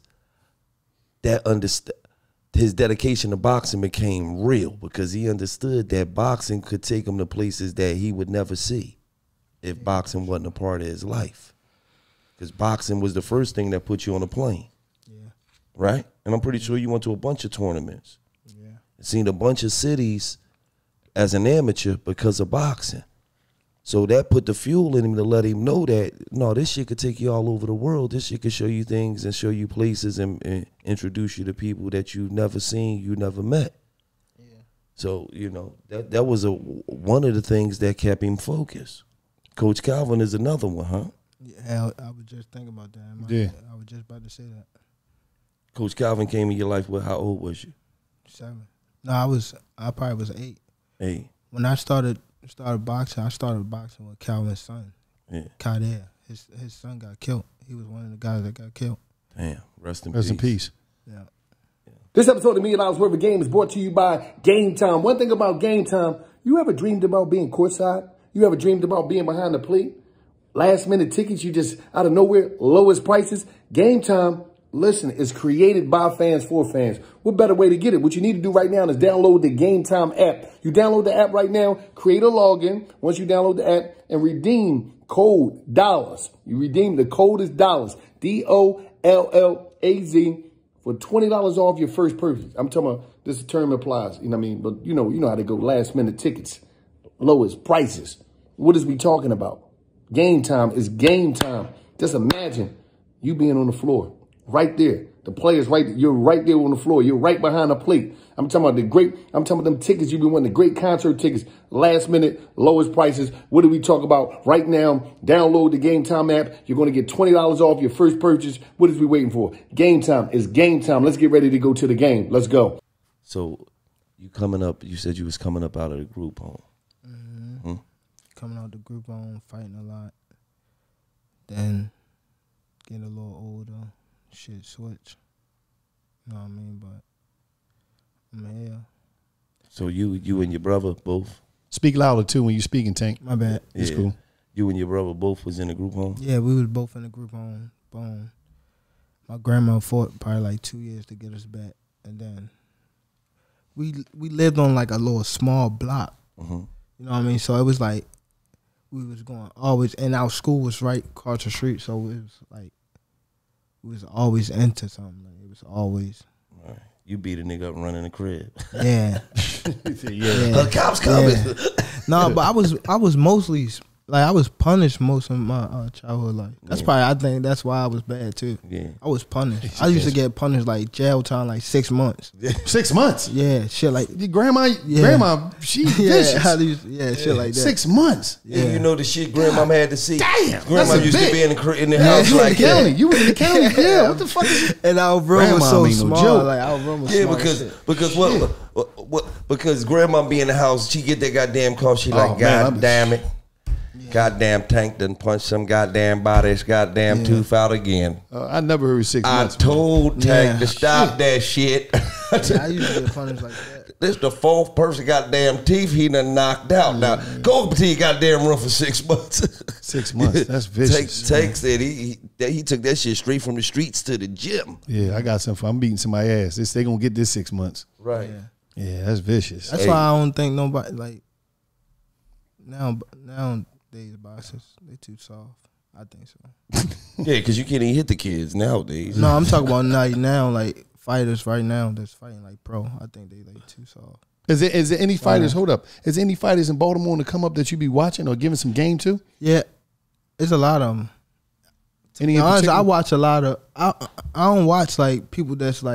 his dedication to boxing became real because he understood that boxing could take him to places that he would never see if boxing wasn't a part of his life. Because boxing was the first thing that put you on a plane. Yeah. Right? And I'm pretty sure you went to a bunch of tournaments. Yeah. Seen a bunch of cities as an amateur because of boxing. So that put the fuel in him to let him know that, no, this shit could take you all over the world. This shit could show you things and show you places and introduce you to people that you've never seen, you never met. Yeah. So, you know, that was one of the things that kept him focused. Coach Calvin is another one, huh? Yeah, I was just thinking about that. Yeah. I was just about to say that. Coach Calvin came in your life with how old was you? 7. No, I probably was 8. 8. When I started boxing, I started boxing with Calvin's son. Yeah. Kader. His son got killed. He was one of the guys that got killed. Damn. Rest in peace. Yeah. This episode of $1 Million Worth of Game is brought to you by Game Time. One thing about Game Time, you ever dreamed about being courtside? You ever dreamed about being behind the plate? Last minute tickets, you just out of nowhere, lowest prices. Game Time, listen, is created by fans for fans. What better way to get it? What you need to do right now is download the Game Time app. You download the app right now, create a login once you download the app, and redeem code Dollaz. You redeem, the code is Dollaz, D-O-L-L-A-Z, for $20 off your first purchase. I'm talking about this term applies, you know what I mean? But you know how to go, last minute tickets, lowest prices. What is we talking about? Game Time is game time. Just imagine you being on the floor, right there. The players right there. You're right there on the floor. You're right behind the plate. I'm talking about them tickets you've been wanting, the great concert tickets, last minute, lowest prices. What do we talk about right now? Download the Game Time app. You're going to get $20 off your first purchase. What is we waiting for? Game Time is game time. Let's get ready to go to the game. Let's go. So you said you was coming up out of the group home. Coming out the group home, fighting a lot. Then getting a little older, shit switch. You know what I mean? But I'm here. So you and your brother both? Speak louder too when you speaking, Tank. My bad. It's cool. You and your brother both was in the group home? Yeah, we was both in the group home. Boom. My grandma fought probably like 2 years to get us back. And then we lived on like a little small block. Mm-hmm. You know what I mean? So it was like we was going always, and our school was right across the street, so it was like we was always into something. Like, it was always. Right. You beat a nigga up running the crib. Yeah. The cops coming. Yeah. No, but I was mostly like I was punished most of my childhood life. That's probably, I think that's why I was bad too. Yeah, I was punished. I used to get punished like jail time, like 6 months. 6 months. Yeah, shit like your grandma, she vicious. Shit like that. 6 months. Yeah, you know the shit grandma had to see. Damn, grandma used to be in the house you like in the county. You was in the county. Yeah, what the fuck is it? And our room was so small. Like our room was small. Because grandma be in the house, she get that goddamn call. She like, God damn it. Goddamn Tank done punched some goddamn body's goddamn tooth out again. I never heard 6 months. I told Tank to stop that shit. I used to get punished like that. This the 4th person goddamn teeth he done knocked out. Now go to your goddamn room for 6 months. 6 months. That's vicious. Tank said he took that shit straight from the streets to the gym. Yeah, I got something. I'm beating somebody's ass. They gonna get this 6 months. Right. Yeah, that's vicious. That's why I don't think nobody like nowadays boxers, they too soft. I think so. Yeah, because you can't even hit the kids nowadays. No, I'm talking about now, like fighters right now that's fighting like pro. I think they like too soft. Is there any fighters? Hold up. Is there any fighters in Baltimore to come up that you be watching or giving some game to? Yeah, it's a lot of them. Honestly, I watch a lot of. I don't watch like people that's like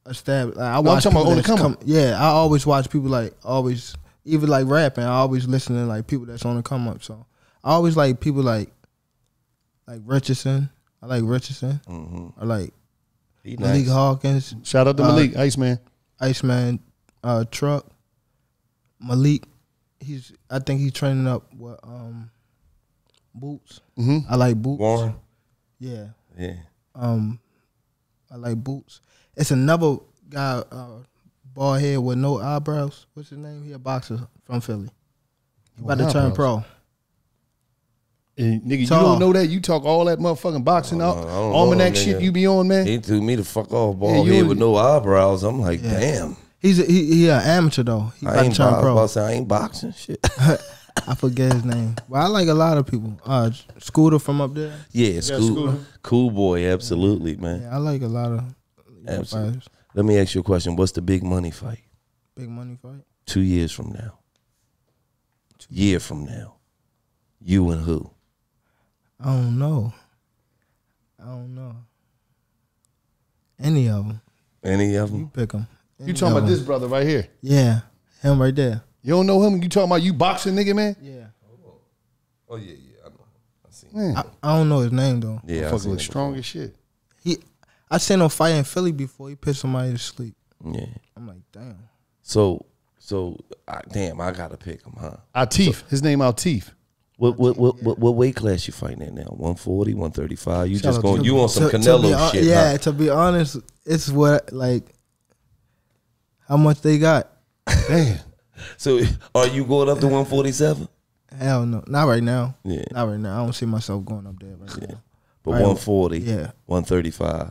established. Like, I I'm watch talking about people on the that's come up. Yeah, I always watch people like always, even like rapping. I always listen to like people that's on the come up. So I always like people like Richardson. I like Richardson. I like Malik Hawkins. Shout out to Malik, Iceman. Truck. Malik. I think he's training up with Boots. I like Boots. Warren. Yeah. Yeah. I like Boots. It's another guy, bald head with no eyebrows. What's his name? He a boxer from Philly. He about to turn pro. And nigga, you don't know that? You talk all that motherfucking boxing almanac shit you be on, man. He threw me the fuck off, bald head with no eyebrows. I'm like, damn. He an amateur though. He about to turn pro. I ain't boxing shit. I forget his name. But I like a lot of people. Scooter from up there. Yeah, Scooter. Cool boy, absolutely, man. Yeah, I like a lot of fighters. Let me ask you a question. What's the big money fight? Big money fight? 2 years from now. Year from now. You and who? I don't know. Any of them. Any of them? You pick them. You talking about this brother right here? Yeah, him right there. You don't know him? You talking about you boxing nigga, man? Yeah. Oh, yeah, I know. I seen Man. I don't know his name though. Yeah, Fucking look strong as shit. I seen him fight in Philly before. He put somebody to sleep. Yeah. I'm like, damn. So damn, I gotta pick him, huh? Atif. His name Atif. What weight class you fighting at now? 140, 135? You just going? You on some Canelo shit? Yeah. Huh? To be honest, it's what like how much they got. Damn. So are you going up to 147? Hell no, not right now. Yeah, not right now. I don't see myself going up there right now. But 140, yeah, 135,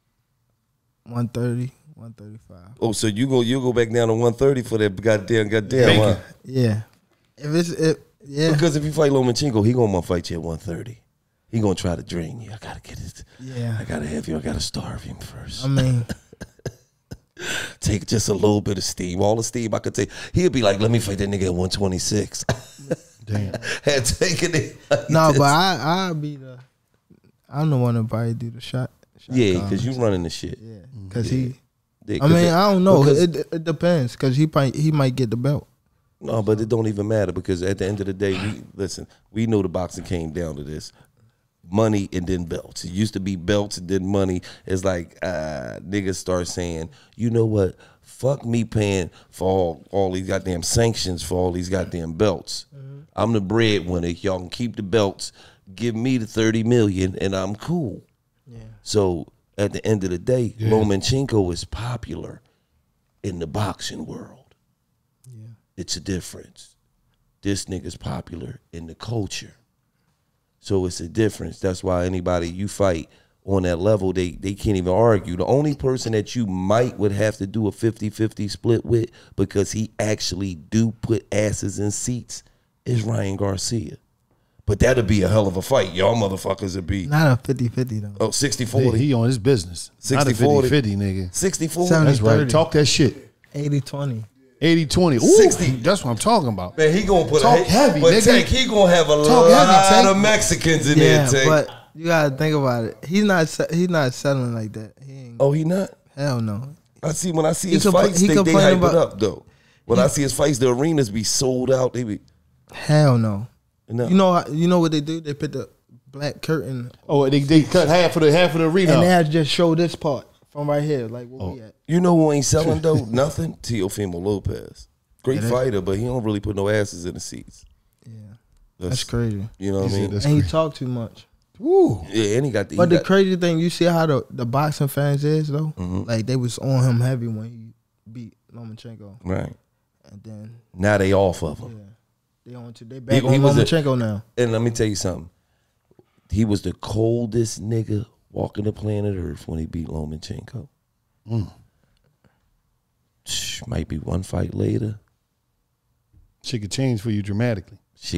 130, 135. Oh, so you go back down to 130 for that goddamn. Huh? Yeah, yeah. Because if you fight Lomachenko, he gonna fight you at 130. He gonna try to drain you. I gotta get it. Yeah, I gotta have you. I gotta starve him first. I mean. Take just a little bit of steam. All the steam I could take. He'd be like, let me fight that nigga at 126. Damn. Had taken it. Like no, but I'll be I'm the one to probably do the shot. Yeah, because you running the shit. Yeah, because I don't know. It depends, because he might get the belt. No, but it don't even matter, because at the end of the day, we know the boxing came down to this. Money and then belts. It used to be belts and then money. It's like niggas start saying, you know what? Fuck me paying for all these goddamn sanctions for all these goddamn belts. I'm the breadwinner. Y'all can keep the belts. Give me the $30 million and I'm cool. Yeah. So at the end of the day, Lomachenko is popular in the boxing world. Yeah. It's a difference. This nigga's popular in the culture. So it's a difference. That's why anybody you fight on that level, they can't even argue. The only person that you would have to do a 50-50 split with, because he actually do put asses in seats, is Ryan Garcia. But that'd be a hell of a fight. Y'all motherfuckers would be. Not a 50-50 though. Oh, 60-40. He on his business. 60-40. Not a 50-50, nigga. 60-40. That's right. Talk that shit. 80-20. 80-20. Ooh, 60. That's what I'm talking about. Man, he gonna put talk heavy, but nigga. Tank, he gonna have a lot of Mexicans in there, Tank. But you gotta think about it. He's not selling like that. He not? Hell no. When I see his fights, they hype it up though. When I see his fights, the arenas be sold out. They be hell no. You know what they do? They put the black curtain. Oh, they cut half of the arena, and they just show this part from right here, like where we at. You know who ain't selling though? Nothing. Teofimo Lopez, great fighter, but he don't really put no asses in the seats. Yeah, that's crazy. You know what I mean? And he talk too much. Woo. Yeah, and he got the. But the crazy thing, you see how the boxing fans is though. Like they was on him heavy when he beat Lomachenko. Right. And then now they off of him. Yeah. They back on Lomachenko now. And let me tell you something. He was the coldest nigga walking the planet Earth when he beat Lomachenko. Might be one fight later. Shit could change for you dramatically.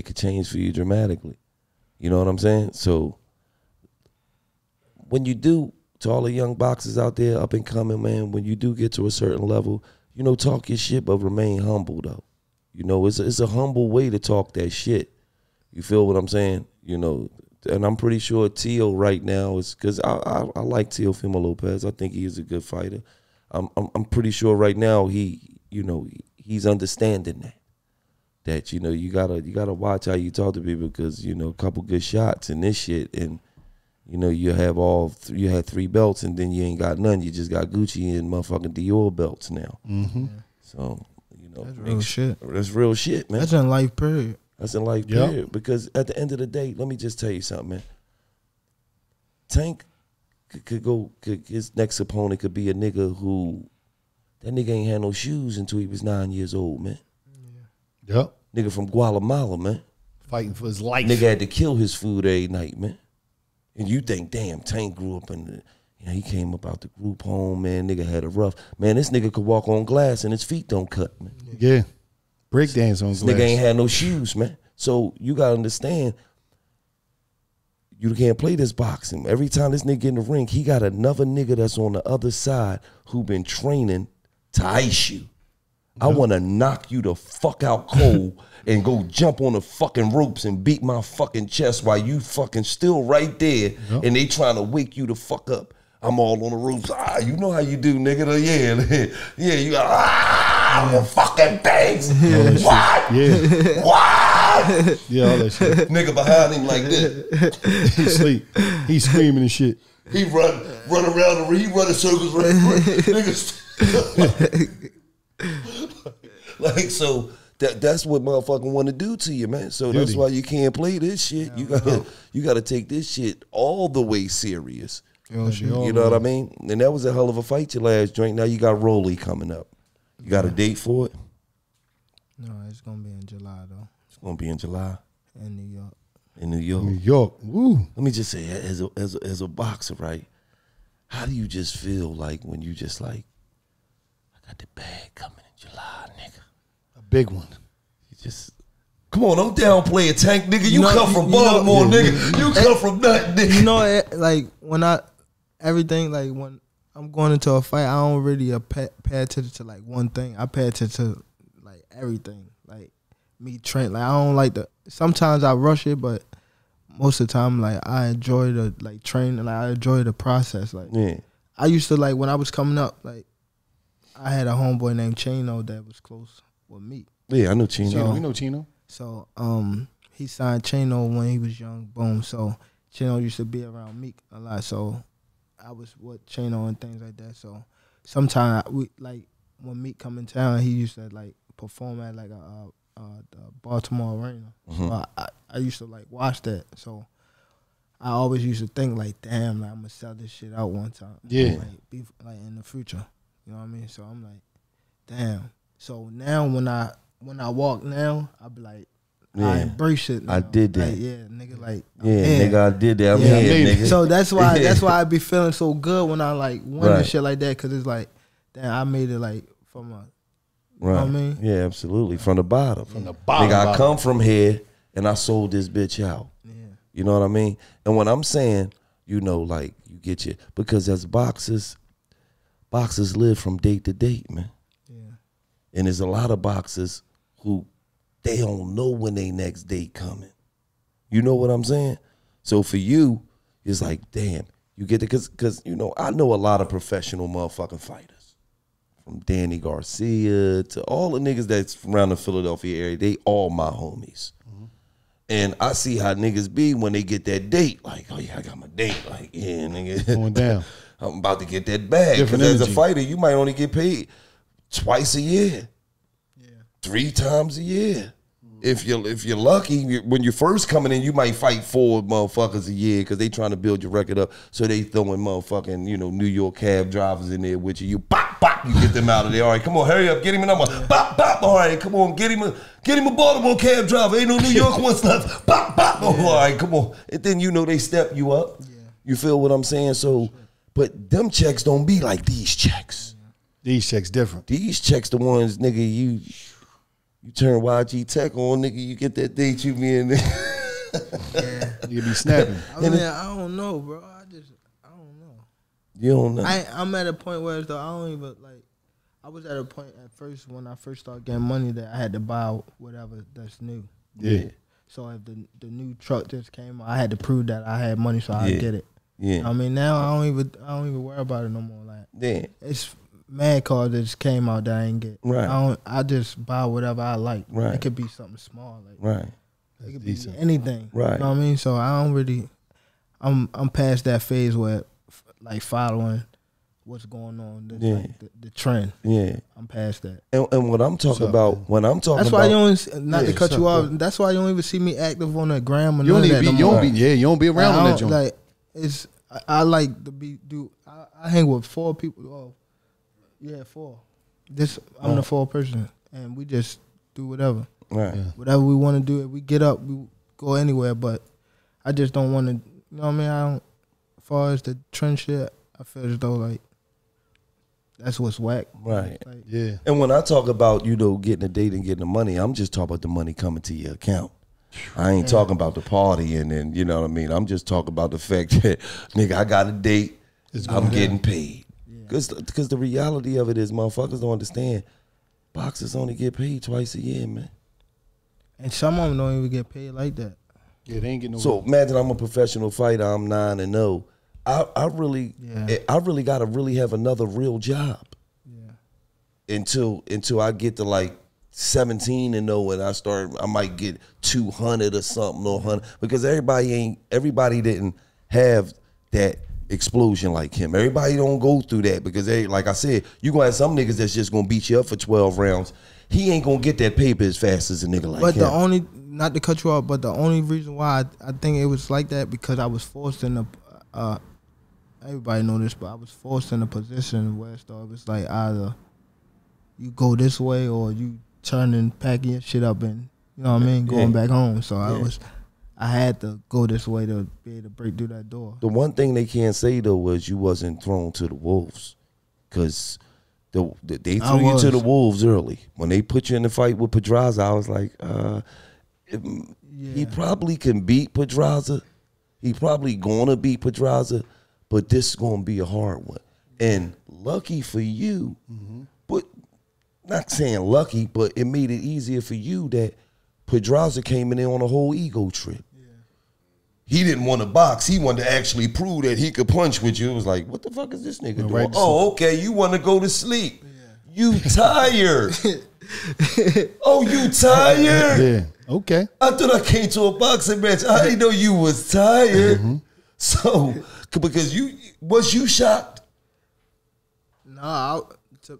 You know what I'm saying? So when you do, to all the young boxers out there, up and coming, man, when you do get to a certain level, talk your shit, but remain humble though. It's a humble way to talk that shit. You feel what I'm saying? And I'm pretty sure Teo right now is, because I like Teofimo Lopez. I think he is a good fighter. I'm pretty sure right now he's understanding that you gotta watch how you talk to people because a couple good shots and this shit and you had 3 belts and then you ain't got none. You just got Gucci and motherfucking Dior belts now. Mm-hmm. So that's real shit. That's real shit, man. That's in life period. That's in life period. Because at the end of the day, let me just tell you something, man. Tank his next opponent could be a nigga who that nigga ain't had no shoes until he was 9 years old, man. Yep. Nigga from Guatemala, man. Fighting for his life. Nigga had to kill his food every night, man. And you think, damn, Tank grew up he came up out the group home, man. Nigga had it rough. Man, this nigga could walk on glass and his feet don't cut, man. Yeah. Breakdance on glass. This nigga ain't had no shoes, man. So you gotta understand, you can't play this boxing. Every time this nigga in the ring, he got another nigga that's on the other side who been training to ice you. I want to knock you the fuck out cold and go jump on the fucking ropes and beat my fucking chest while you fucking still right there and they trying to wake you the fuck up. I'm all on the ropes. You know how you do, nigga. Yeah, you I'm a fucking bangs. What? Yeah. What? Yeah, all that shit. Nigga behind him like that. He sleep. He screaming and shit. He run around the ring. He running circles around. Niggas. Like so that's what motherfucking want to do to you, man. So that's why you can't play this shit. You gotta take this shit all the way serious. You know what I mean? And that was a hell of a fight your last joint. Now you got Rolly coming up. You got a date for it? No, it's gonna be in July though. It's gonna be in July. In New York. In New York. New York. Woo. Let me just say, as a boxer, right? How do you just feel like when you just like, I got the bag coming in July, nigga? A big one. You just, come on, I'm downplaying Tank, nigga. You come from Baltimore, nigga. You come from nothing, nigga. You know, like when everything, like when I'm going into a fight, I don't really pay attention to like one thing. I pay attention to like everything. Like me train, like I don't like sometimes I rush it, but most of the time, like I enjoy the like training, like I enjoy the process. Like I used to like when I was coming up, like I had a homeboy named Chino that was close with me. Yeah, I know Chino. So, we know Chino. So he signed Chino when he was young. Boom. So Chino used to be around Meek a lot. So I was with Chino and things like that. So sometimes we like when Meek come in town, he used to like perform at like the Baltimore Arena. So I used to like watch that. So I always used to think like, damn, like, I'm gonna sell this shit out one time. Yeah. Like, be like in the future. You know what I mean? So I'm like, damn. So now when I walk now, I be like, I embrace it now. I did that. Like, yeah, nigga, like nigga, I did that. I'm here, nigga. So that's why I be feeling so good when I like win and shit like that, cause it's like, damn, I made it like from a, you know what I mean? Yeah, absolutely. From the bottom. From the bottom. Nigga, I come from here and I sold this bitch out. Yeah. You know what I mean? And when I'm saying, like you get your, because as boxers live from date to date, man. Yeah. And there's a lot of boxers who they don't know when they next date coming. You know what I'm saying? So for you, it's like, damn, you get it, because I know a lot of professional motherfucking fighters. From Danny Garcia to all the niggas that's around the Philadelphia area, they all my homies. And I see how niggas be when they get that date. Like, oh yeah, I got my date. Like, yeah, nigga. Going down. I'm about to get that bag. Because as a fighter, you might only get paid twice a year. 3 times a year. If you're lucky, when you're first coming in, you might fight 4 motherfuckers a year because they trying to build your record up. So they throwing motherfucking, New York cab drivers in there with you. You pop, pop, you get them out of there. All right, come on, hurry up, get him a number. Pop, pop, all right, come on, get him a Baltimore cab driver. Ain't no New York ones left. Pop, pop, all right, come on. And then they step you up. Yeah. You feel what I'm saying? So, but them checks don't be like these checks. These checks different. These checks the ones, nigga, you turn YG Teck on, nigga, you get that date you be in there. Yeah. You be snapping. I mean, I don't know, bro. I don't know. You don't know. I'm at a point where though I don't even like. I was at a point at first when I first started getting money that I had to buy whatever that's new. Yeah. So if the new truck just came, I had to prove that I had money so I could get it. Yeah. I mean now I don't even worry about it no more. Like it's mad cards that just came out that I ain't get. Right. I just buy whatever I like. Right. It could be something small. Like, Right. It could be anything. Right. You know what I mean? So I don't really. I'm past that phase where like following what's going on, like the trend. Yeah. I'm past that. And what I'm talking about, when I'm talking that's about, why you don't. Not to cut you off. That's why you don't even see me active on the gram or you none of that. You don't be around on that joint. Like it's. I like to be I hang with 4 people. Oh, yeah, 4. I'm the 4th person, and we just do whatever. Right. Whatever we want to do. If we get up, we go anywhere. But I just don't want to. You know what I mean? I don't. As far as the trend shit, I feel as though like that's what's whack. Right. Like, yeah. And when I talk about, getting a date and getting the money, I'm just talking about the money coming to your account. I ain't talking about the party and then, you know what I mean? I'm just talking about the fact that, nigga, I got a date, I'm getting paid. Because the reality of it is motherfuckers don't understand. Boxers only get paid twice a year, man. And some of them don't even get paid like that. Yeah, they ain't getting no. So imagine I'm a professional fighter, I'm 9-0. I really gotta really have another real job. Yeah. Until I get to like 17-0 and I might get 200 or something or 100 because everybody didn't have that explosion like him. Everybody don't go through that because like I said, you gonna have some niggas that's just gonna beat you up for 12 rounds. He ain't gonna get that paper as fast as a nigga like him. But the only, not to cut you off, but the only reason why I think it was like that because I was forced in a everybody know this, but I was forced in a position where it was like either you go this way or you turn and packing your shit up and, you know what I mean, going back home. So I had to go this way to be able to break through that door. The one thing they can't say though was you wasn't thrown to the wolves, because they threw you to the wolves early. When they put you in the fight with Pedraza, I was like, he probably can beat Pedraza. He probably gonna beat Pedraza, but this is gonna be a hard one. And lucky for you, but not saying lucky, but it made it easier for you that Pedraza came in there on a whole ego trip. Yeah. He didn't want to box. He wanted to actually prove that he could punch with you. It was like, what the fuck is this nigga doing? Right, oh, okay, you want to go to sleep. Yeah. You tired. Oh, you tired? Yeah, okay. I thought I came to a boxing match. I didn't know you was tired. So, because was you shocked? No,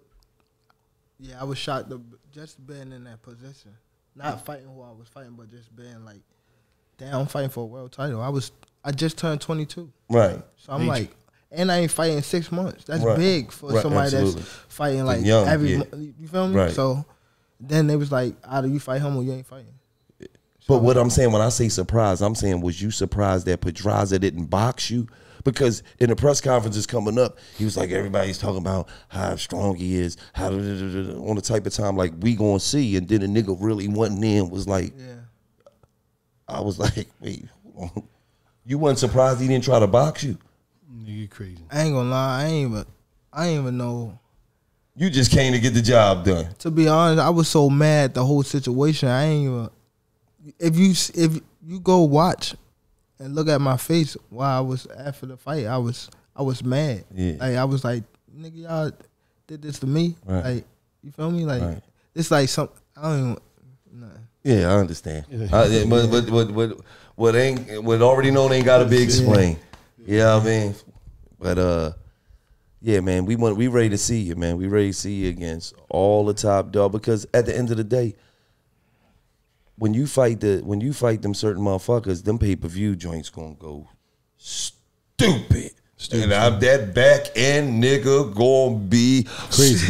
I was shocked just being in that position. Not fighting who I was fighting, but just being like, damn, I'm fighting for a world title. I just turned 22. Right. So I'm like, and I ain't fighting 6 months. That's big for somebody that's fighting like young, every month. You feel me? Right. So then they was like, either you fight him or you ain't fighting. But what I'm saying, when I say surprised, I'm saying, was you surprised that Pedraza didn't box you? Because in the press conferences coming up, he was like, everybody's talking about how strong he is, how on the type of time like we gonna see, and then the nigga really went in was like, I was like, wait, you wasn't surprised he didn't try to box you? You crazy. I ain't gonna lie, I ain't even know. You just came to get the job done. To be honest, I was so mad at the whole situation. I ain't even. If you go watch and look at my face while I was after the fight, I was mad. Yeah. Like I was like, nigga, y'all did this to me. Right. Like, you feel me? Like it's like some I don't even. Nah. Yeah, I understand. But what already known ain't gotta be explained. You know what I mean? But yeah, man, we ready to see you, man. We ready to see you against all the top dog, because at the end of the day, when you fight them certain motherfuckers, them pay-per-view joints gonna go stupid. And that back end nigga gonna be crazy.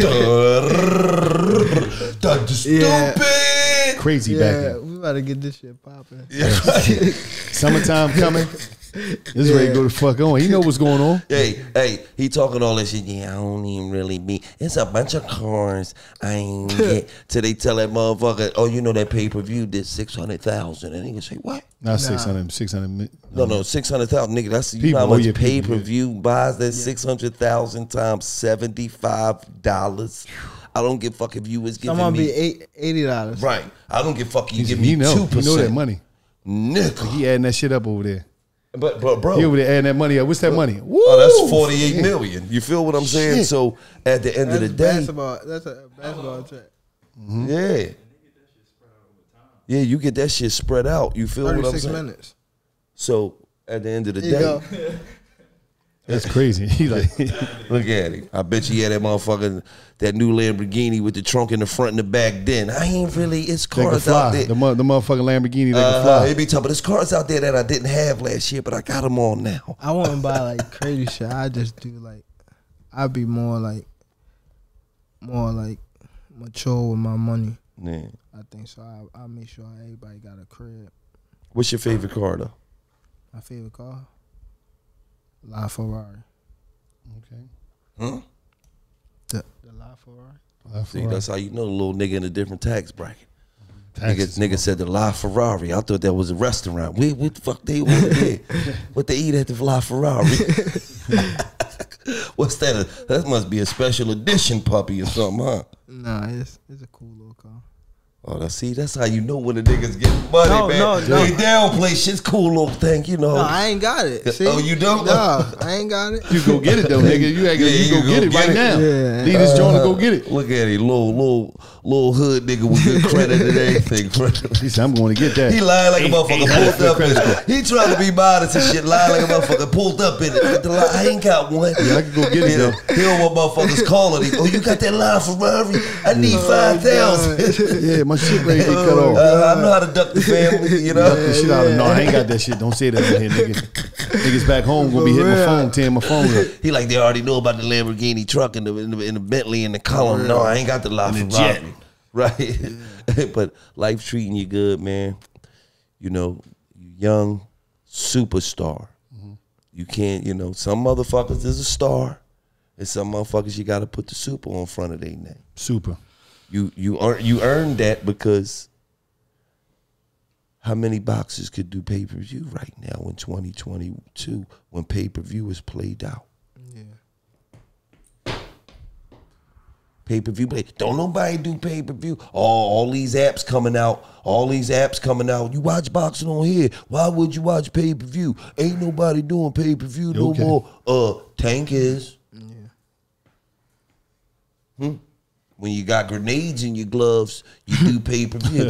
Stupid. Crazy back end. We about to get this shit popping. Summertime coming. This ready to go the fuck on. He know what's going on. Hey, he talking all that shit. Yeah, I don't even really be. It's a bunch of cars. I ain't get till they tell that motherfucker, oh, you know that pay-per-view did 600,000. And he can say, what? Not 600. 600. No, 600,000, nigga. That's you know how much pay-per-view buys. That 600,000 times $75. I don't give a fuck if you was giving me. I'm be $80. Right. I don't give a fuck if you give me 2%. You know that money. Nigga. He adding that shit up over there. But bro, You over there adding that money up. What's that money? Woo! Oh, that's 48 million. You feel what I'm saying? So at the end of the day, that's a basketball track. Yeah. Yeah, you get that shit spread out. You feel what I'm saying? 36 minutes. So at the end of the day, that's crazy. He like, look at him. I bet you had that motherfucker, that new Lamborghini with the trunk in the front and the back. Then I ain't really. It's cars out there. The motherfucking Lamborghini that can fly. They be talking, but there's cars out there that I didn't have last year, but I got them all now. I wouldn't buy like crazy shit. I just do like, I'd be more like mature with my money. Yeah. I think so. I make sure everybody got a crib. What's your favorite car though? My favorite car? La Ferrari. Okay. Huh? The La Ferrari. See, that's how you know the little nigga in a different tax bracket. Nigga said the La Ferrari. I thought that was a restaurant. What the fuck they order there? What they eat at the La Ferrari? What's that? That must be a special edition puppy or something, huh? Nah, it's a cool little car. Oh, that's how you know when the niggas get money, man. No. They downplay shit's cool little thing, you know. No, I ain't got it. See? Oh, you don't? No, I ain't got it. You go get it though, nigga. You go get it right now. Yeah. Leave this joint to go get it. Look at him, little hood nigga with good credit and everything. He said, I'm going to get that. He lying like a motherfucker pulled up in it. He trying to be modest and shit, lying like a motherfucker pulled up in it. I ain't got one. Yeah, I can go get it though. He don't want motherfuckers calling him. Oh, you got that line Ferrari? I need 5,000. Yeah, my shit ready to get cut off. I know how to duck the family, you know. Duck the shit out of no, I ain't got that shit. Don't say that in here, nigga. Niggas back home gonna be hitting my phone, tearing my phone up. He like they already know about the Lamborghini truck and the Bentley and the column. No, I ain't got the LaFerrari. Right. But life treating you good, man. You know, you young superstar. You can't, you know, some motherfuckers is a star, and some motherfuckers you gotta put the super on front of their name. Super. You earned that because how many boxers could do pay-per-view right now in 2022 when pay-per-view is played out? Yeah. Pay-per-view play. Don't nobody do pay-per-view. All these apps coming out. All these apps coming out. You watch boxing on here. Why would you watch pay-per-view? Ain't nobody doing pay-per-view no more. Tank is. Yeah. When you got grenades in your gloves, you do pay-per-view.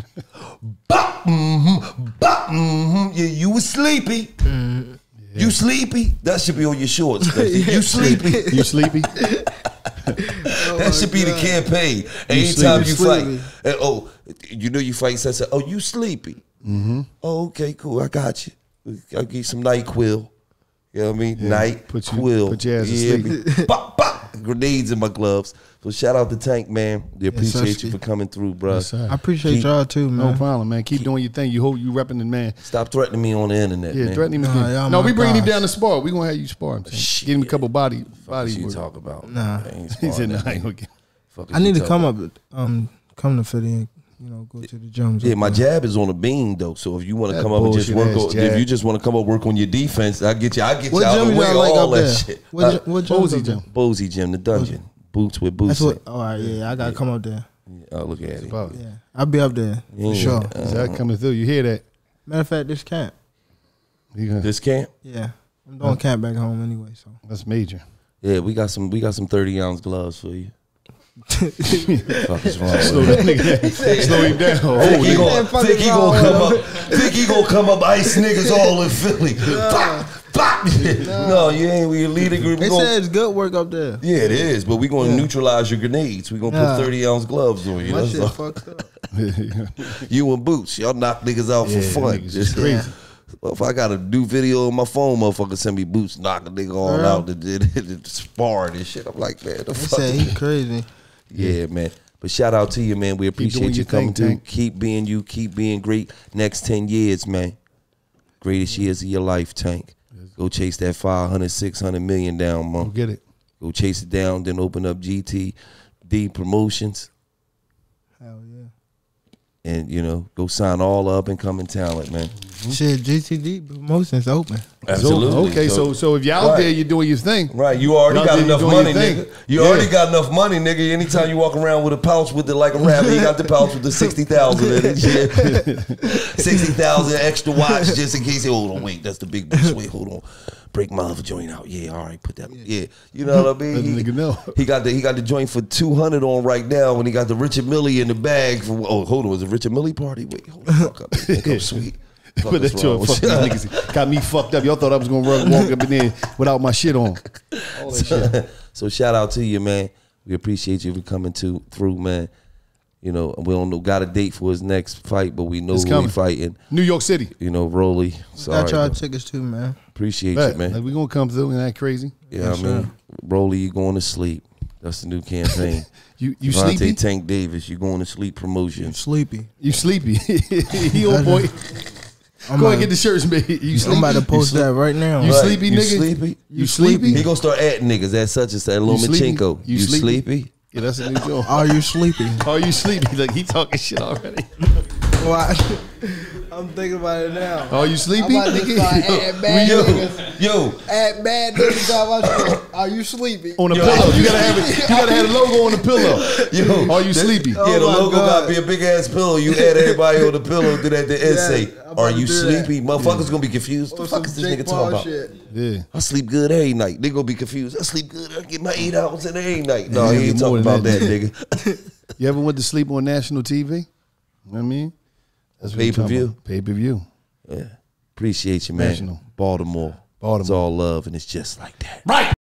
You was sleepy. Yeah. You sleepy? That should be on your shorts. You sleepy? You sleepy? That should be the campaign. Anytime you fight. And, you know you fight, so oh, you sleepy? Oh, okay, cool. I got you. I'll give you some NyQuil. You know what I mean? Yeah. NyQuil. Put your ass to sleep. Bop, bop. Grenades in my gloves. So shout out to Tank, man. We appreciate you for coming through, bro. Yes, I appreciate y'all too, man. No problem, man. Keep doing your thing. You hope you repping the man. Stop threatening me on the internet, man. Threatening me. No, we bringing him down to spar. We gonna have you spar him. Give him a couple body. What you talk about? Nah. He said, "Nah, I ain't gonna get." I need to come up, come to Philly and go to the gym. Yeah, my jab is on a beam though. So if you want to come up and just work, if you just want to come up work on your defense, I get you. I get you out of the way. All that shit. What Bozy gym? Bozy gym, the dungeon. Boots with boots. All right, yeah, I gotta come up there. Oh, look at it. Yeah, I'll be up there for sure. Is that coming through? You hear that? Matter of fact, this camp. This camp? Yeah, I'm doing camp back home anyway. So that's major. Yeah, we got some 30-ounce gloves for you. Fuck is wrong? Slow him down. Think he gonna come up ice niggas all in Philly. Pop, pop. No, you ain't. We lead a group. They said it's good work up there. Yeah, it is. But we gonna neutralize your grenades. We gonna put 30-ounce gloves on you. My That's shit all. fucked up. You and Boots, y'all knock niggas out for fun. It's crazy. Well, if I got a new video on my phone, motherfucker send me Boots knock a nigga all out to spar and shit. I'm like, man, the They fuck. said he crazy. Yeah, man. But shout out to you, man. We appreciate you coming through. Tank. Keep being you. Keep being great. Next 10 years, man. Greatest years of your life, Tank. Go chase that 500, 600 million down, man. Go get it. Go chase it down, then open up GTD Promotions. Hell yeah. and you know, go sign all up and coming talent, man. Shit, GTD promotions open. Absolutely. Okay, so if you're out there, you're doing your thing. Right, you already got enough money, nigga. You already got enough money, nigga. Anytime you walk around with a pouch with it like a rabbit, you got the pouch with the 60,000 in it. Shit. 60,000 extra watch just in case. Hold on, wait, that's the big boost. Wait, hold on. Break my other joint out. Yeah, all right, put that. Yeah, you know what I mean. He got the joint for 200 on right now. When he got the Richard Millie in the bag. Oh, hold on, was it Richard Millie party? Wait, hold the fuck up. Think I'm sweet. But that fuck these niggas got me fucked up. Y'all thought I was gonna walk up in there without my shit on. All that shit. So shout out to you, man. We appreciate you for coming through, man. You know, we don't know got a date for his next fight, but we know who we fighting. New York City. You know, Rolly. Sorry, Got y'all tickets too, man. Appreciate you, man. Like, we gonna come through and that crazy. Yeah, I mean, Rolly, you going to sleep. That's the new campaign. You sleepy? Tank Davis, you going to sleep promotion. Sleepy. You sleepy? He old boy. Go ahead and get the shirts, man. You sleepy? I'm about to post that right now. You sleepy, nigga? You sleepy? You sleepy? He gonna start adding niggas. That's such as that Lomachenko. You sleepy? Yeah, that's a new joke. Are you sleepy? Are you sleepy? Like, he talking shit already. Well, I'm thinking about it now. Are you sleepy? I'm about to start adding bad niggas. Add bad niggas on my shit. Are you sleepy? On the pillow. You gotta have it. You gotta have the logo on the pillow. Are you sleepy? Yeah, the logo gotta be a big ass pillow. You add everybody on the pillow. Do that. The essay. Are you sleepy? Motherfuckers gonna be confused. What the fuck is this nigga talking about? Shit. Yeah, I sleep good every night. They gonna be confused. I sleep good. I get my 8 hours in every night. No, he ain't talking about that, nigga. You ever went to sleep on national TV? You know what I mean? That's pay-per-view. Pay-per-view. Yeah. Appreciate you, man. National. Baltimore. It's all love, and it's just like that. Right.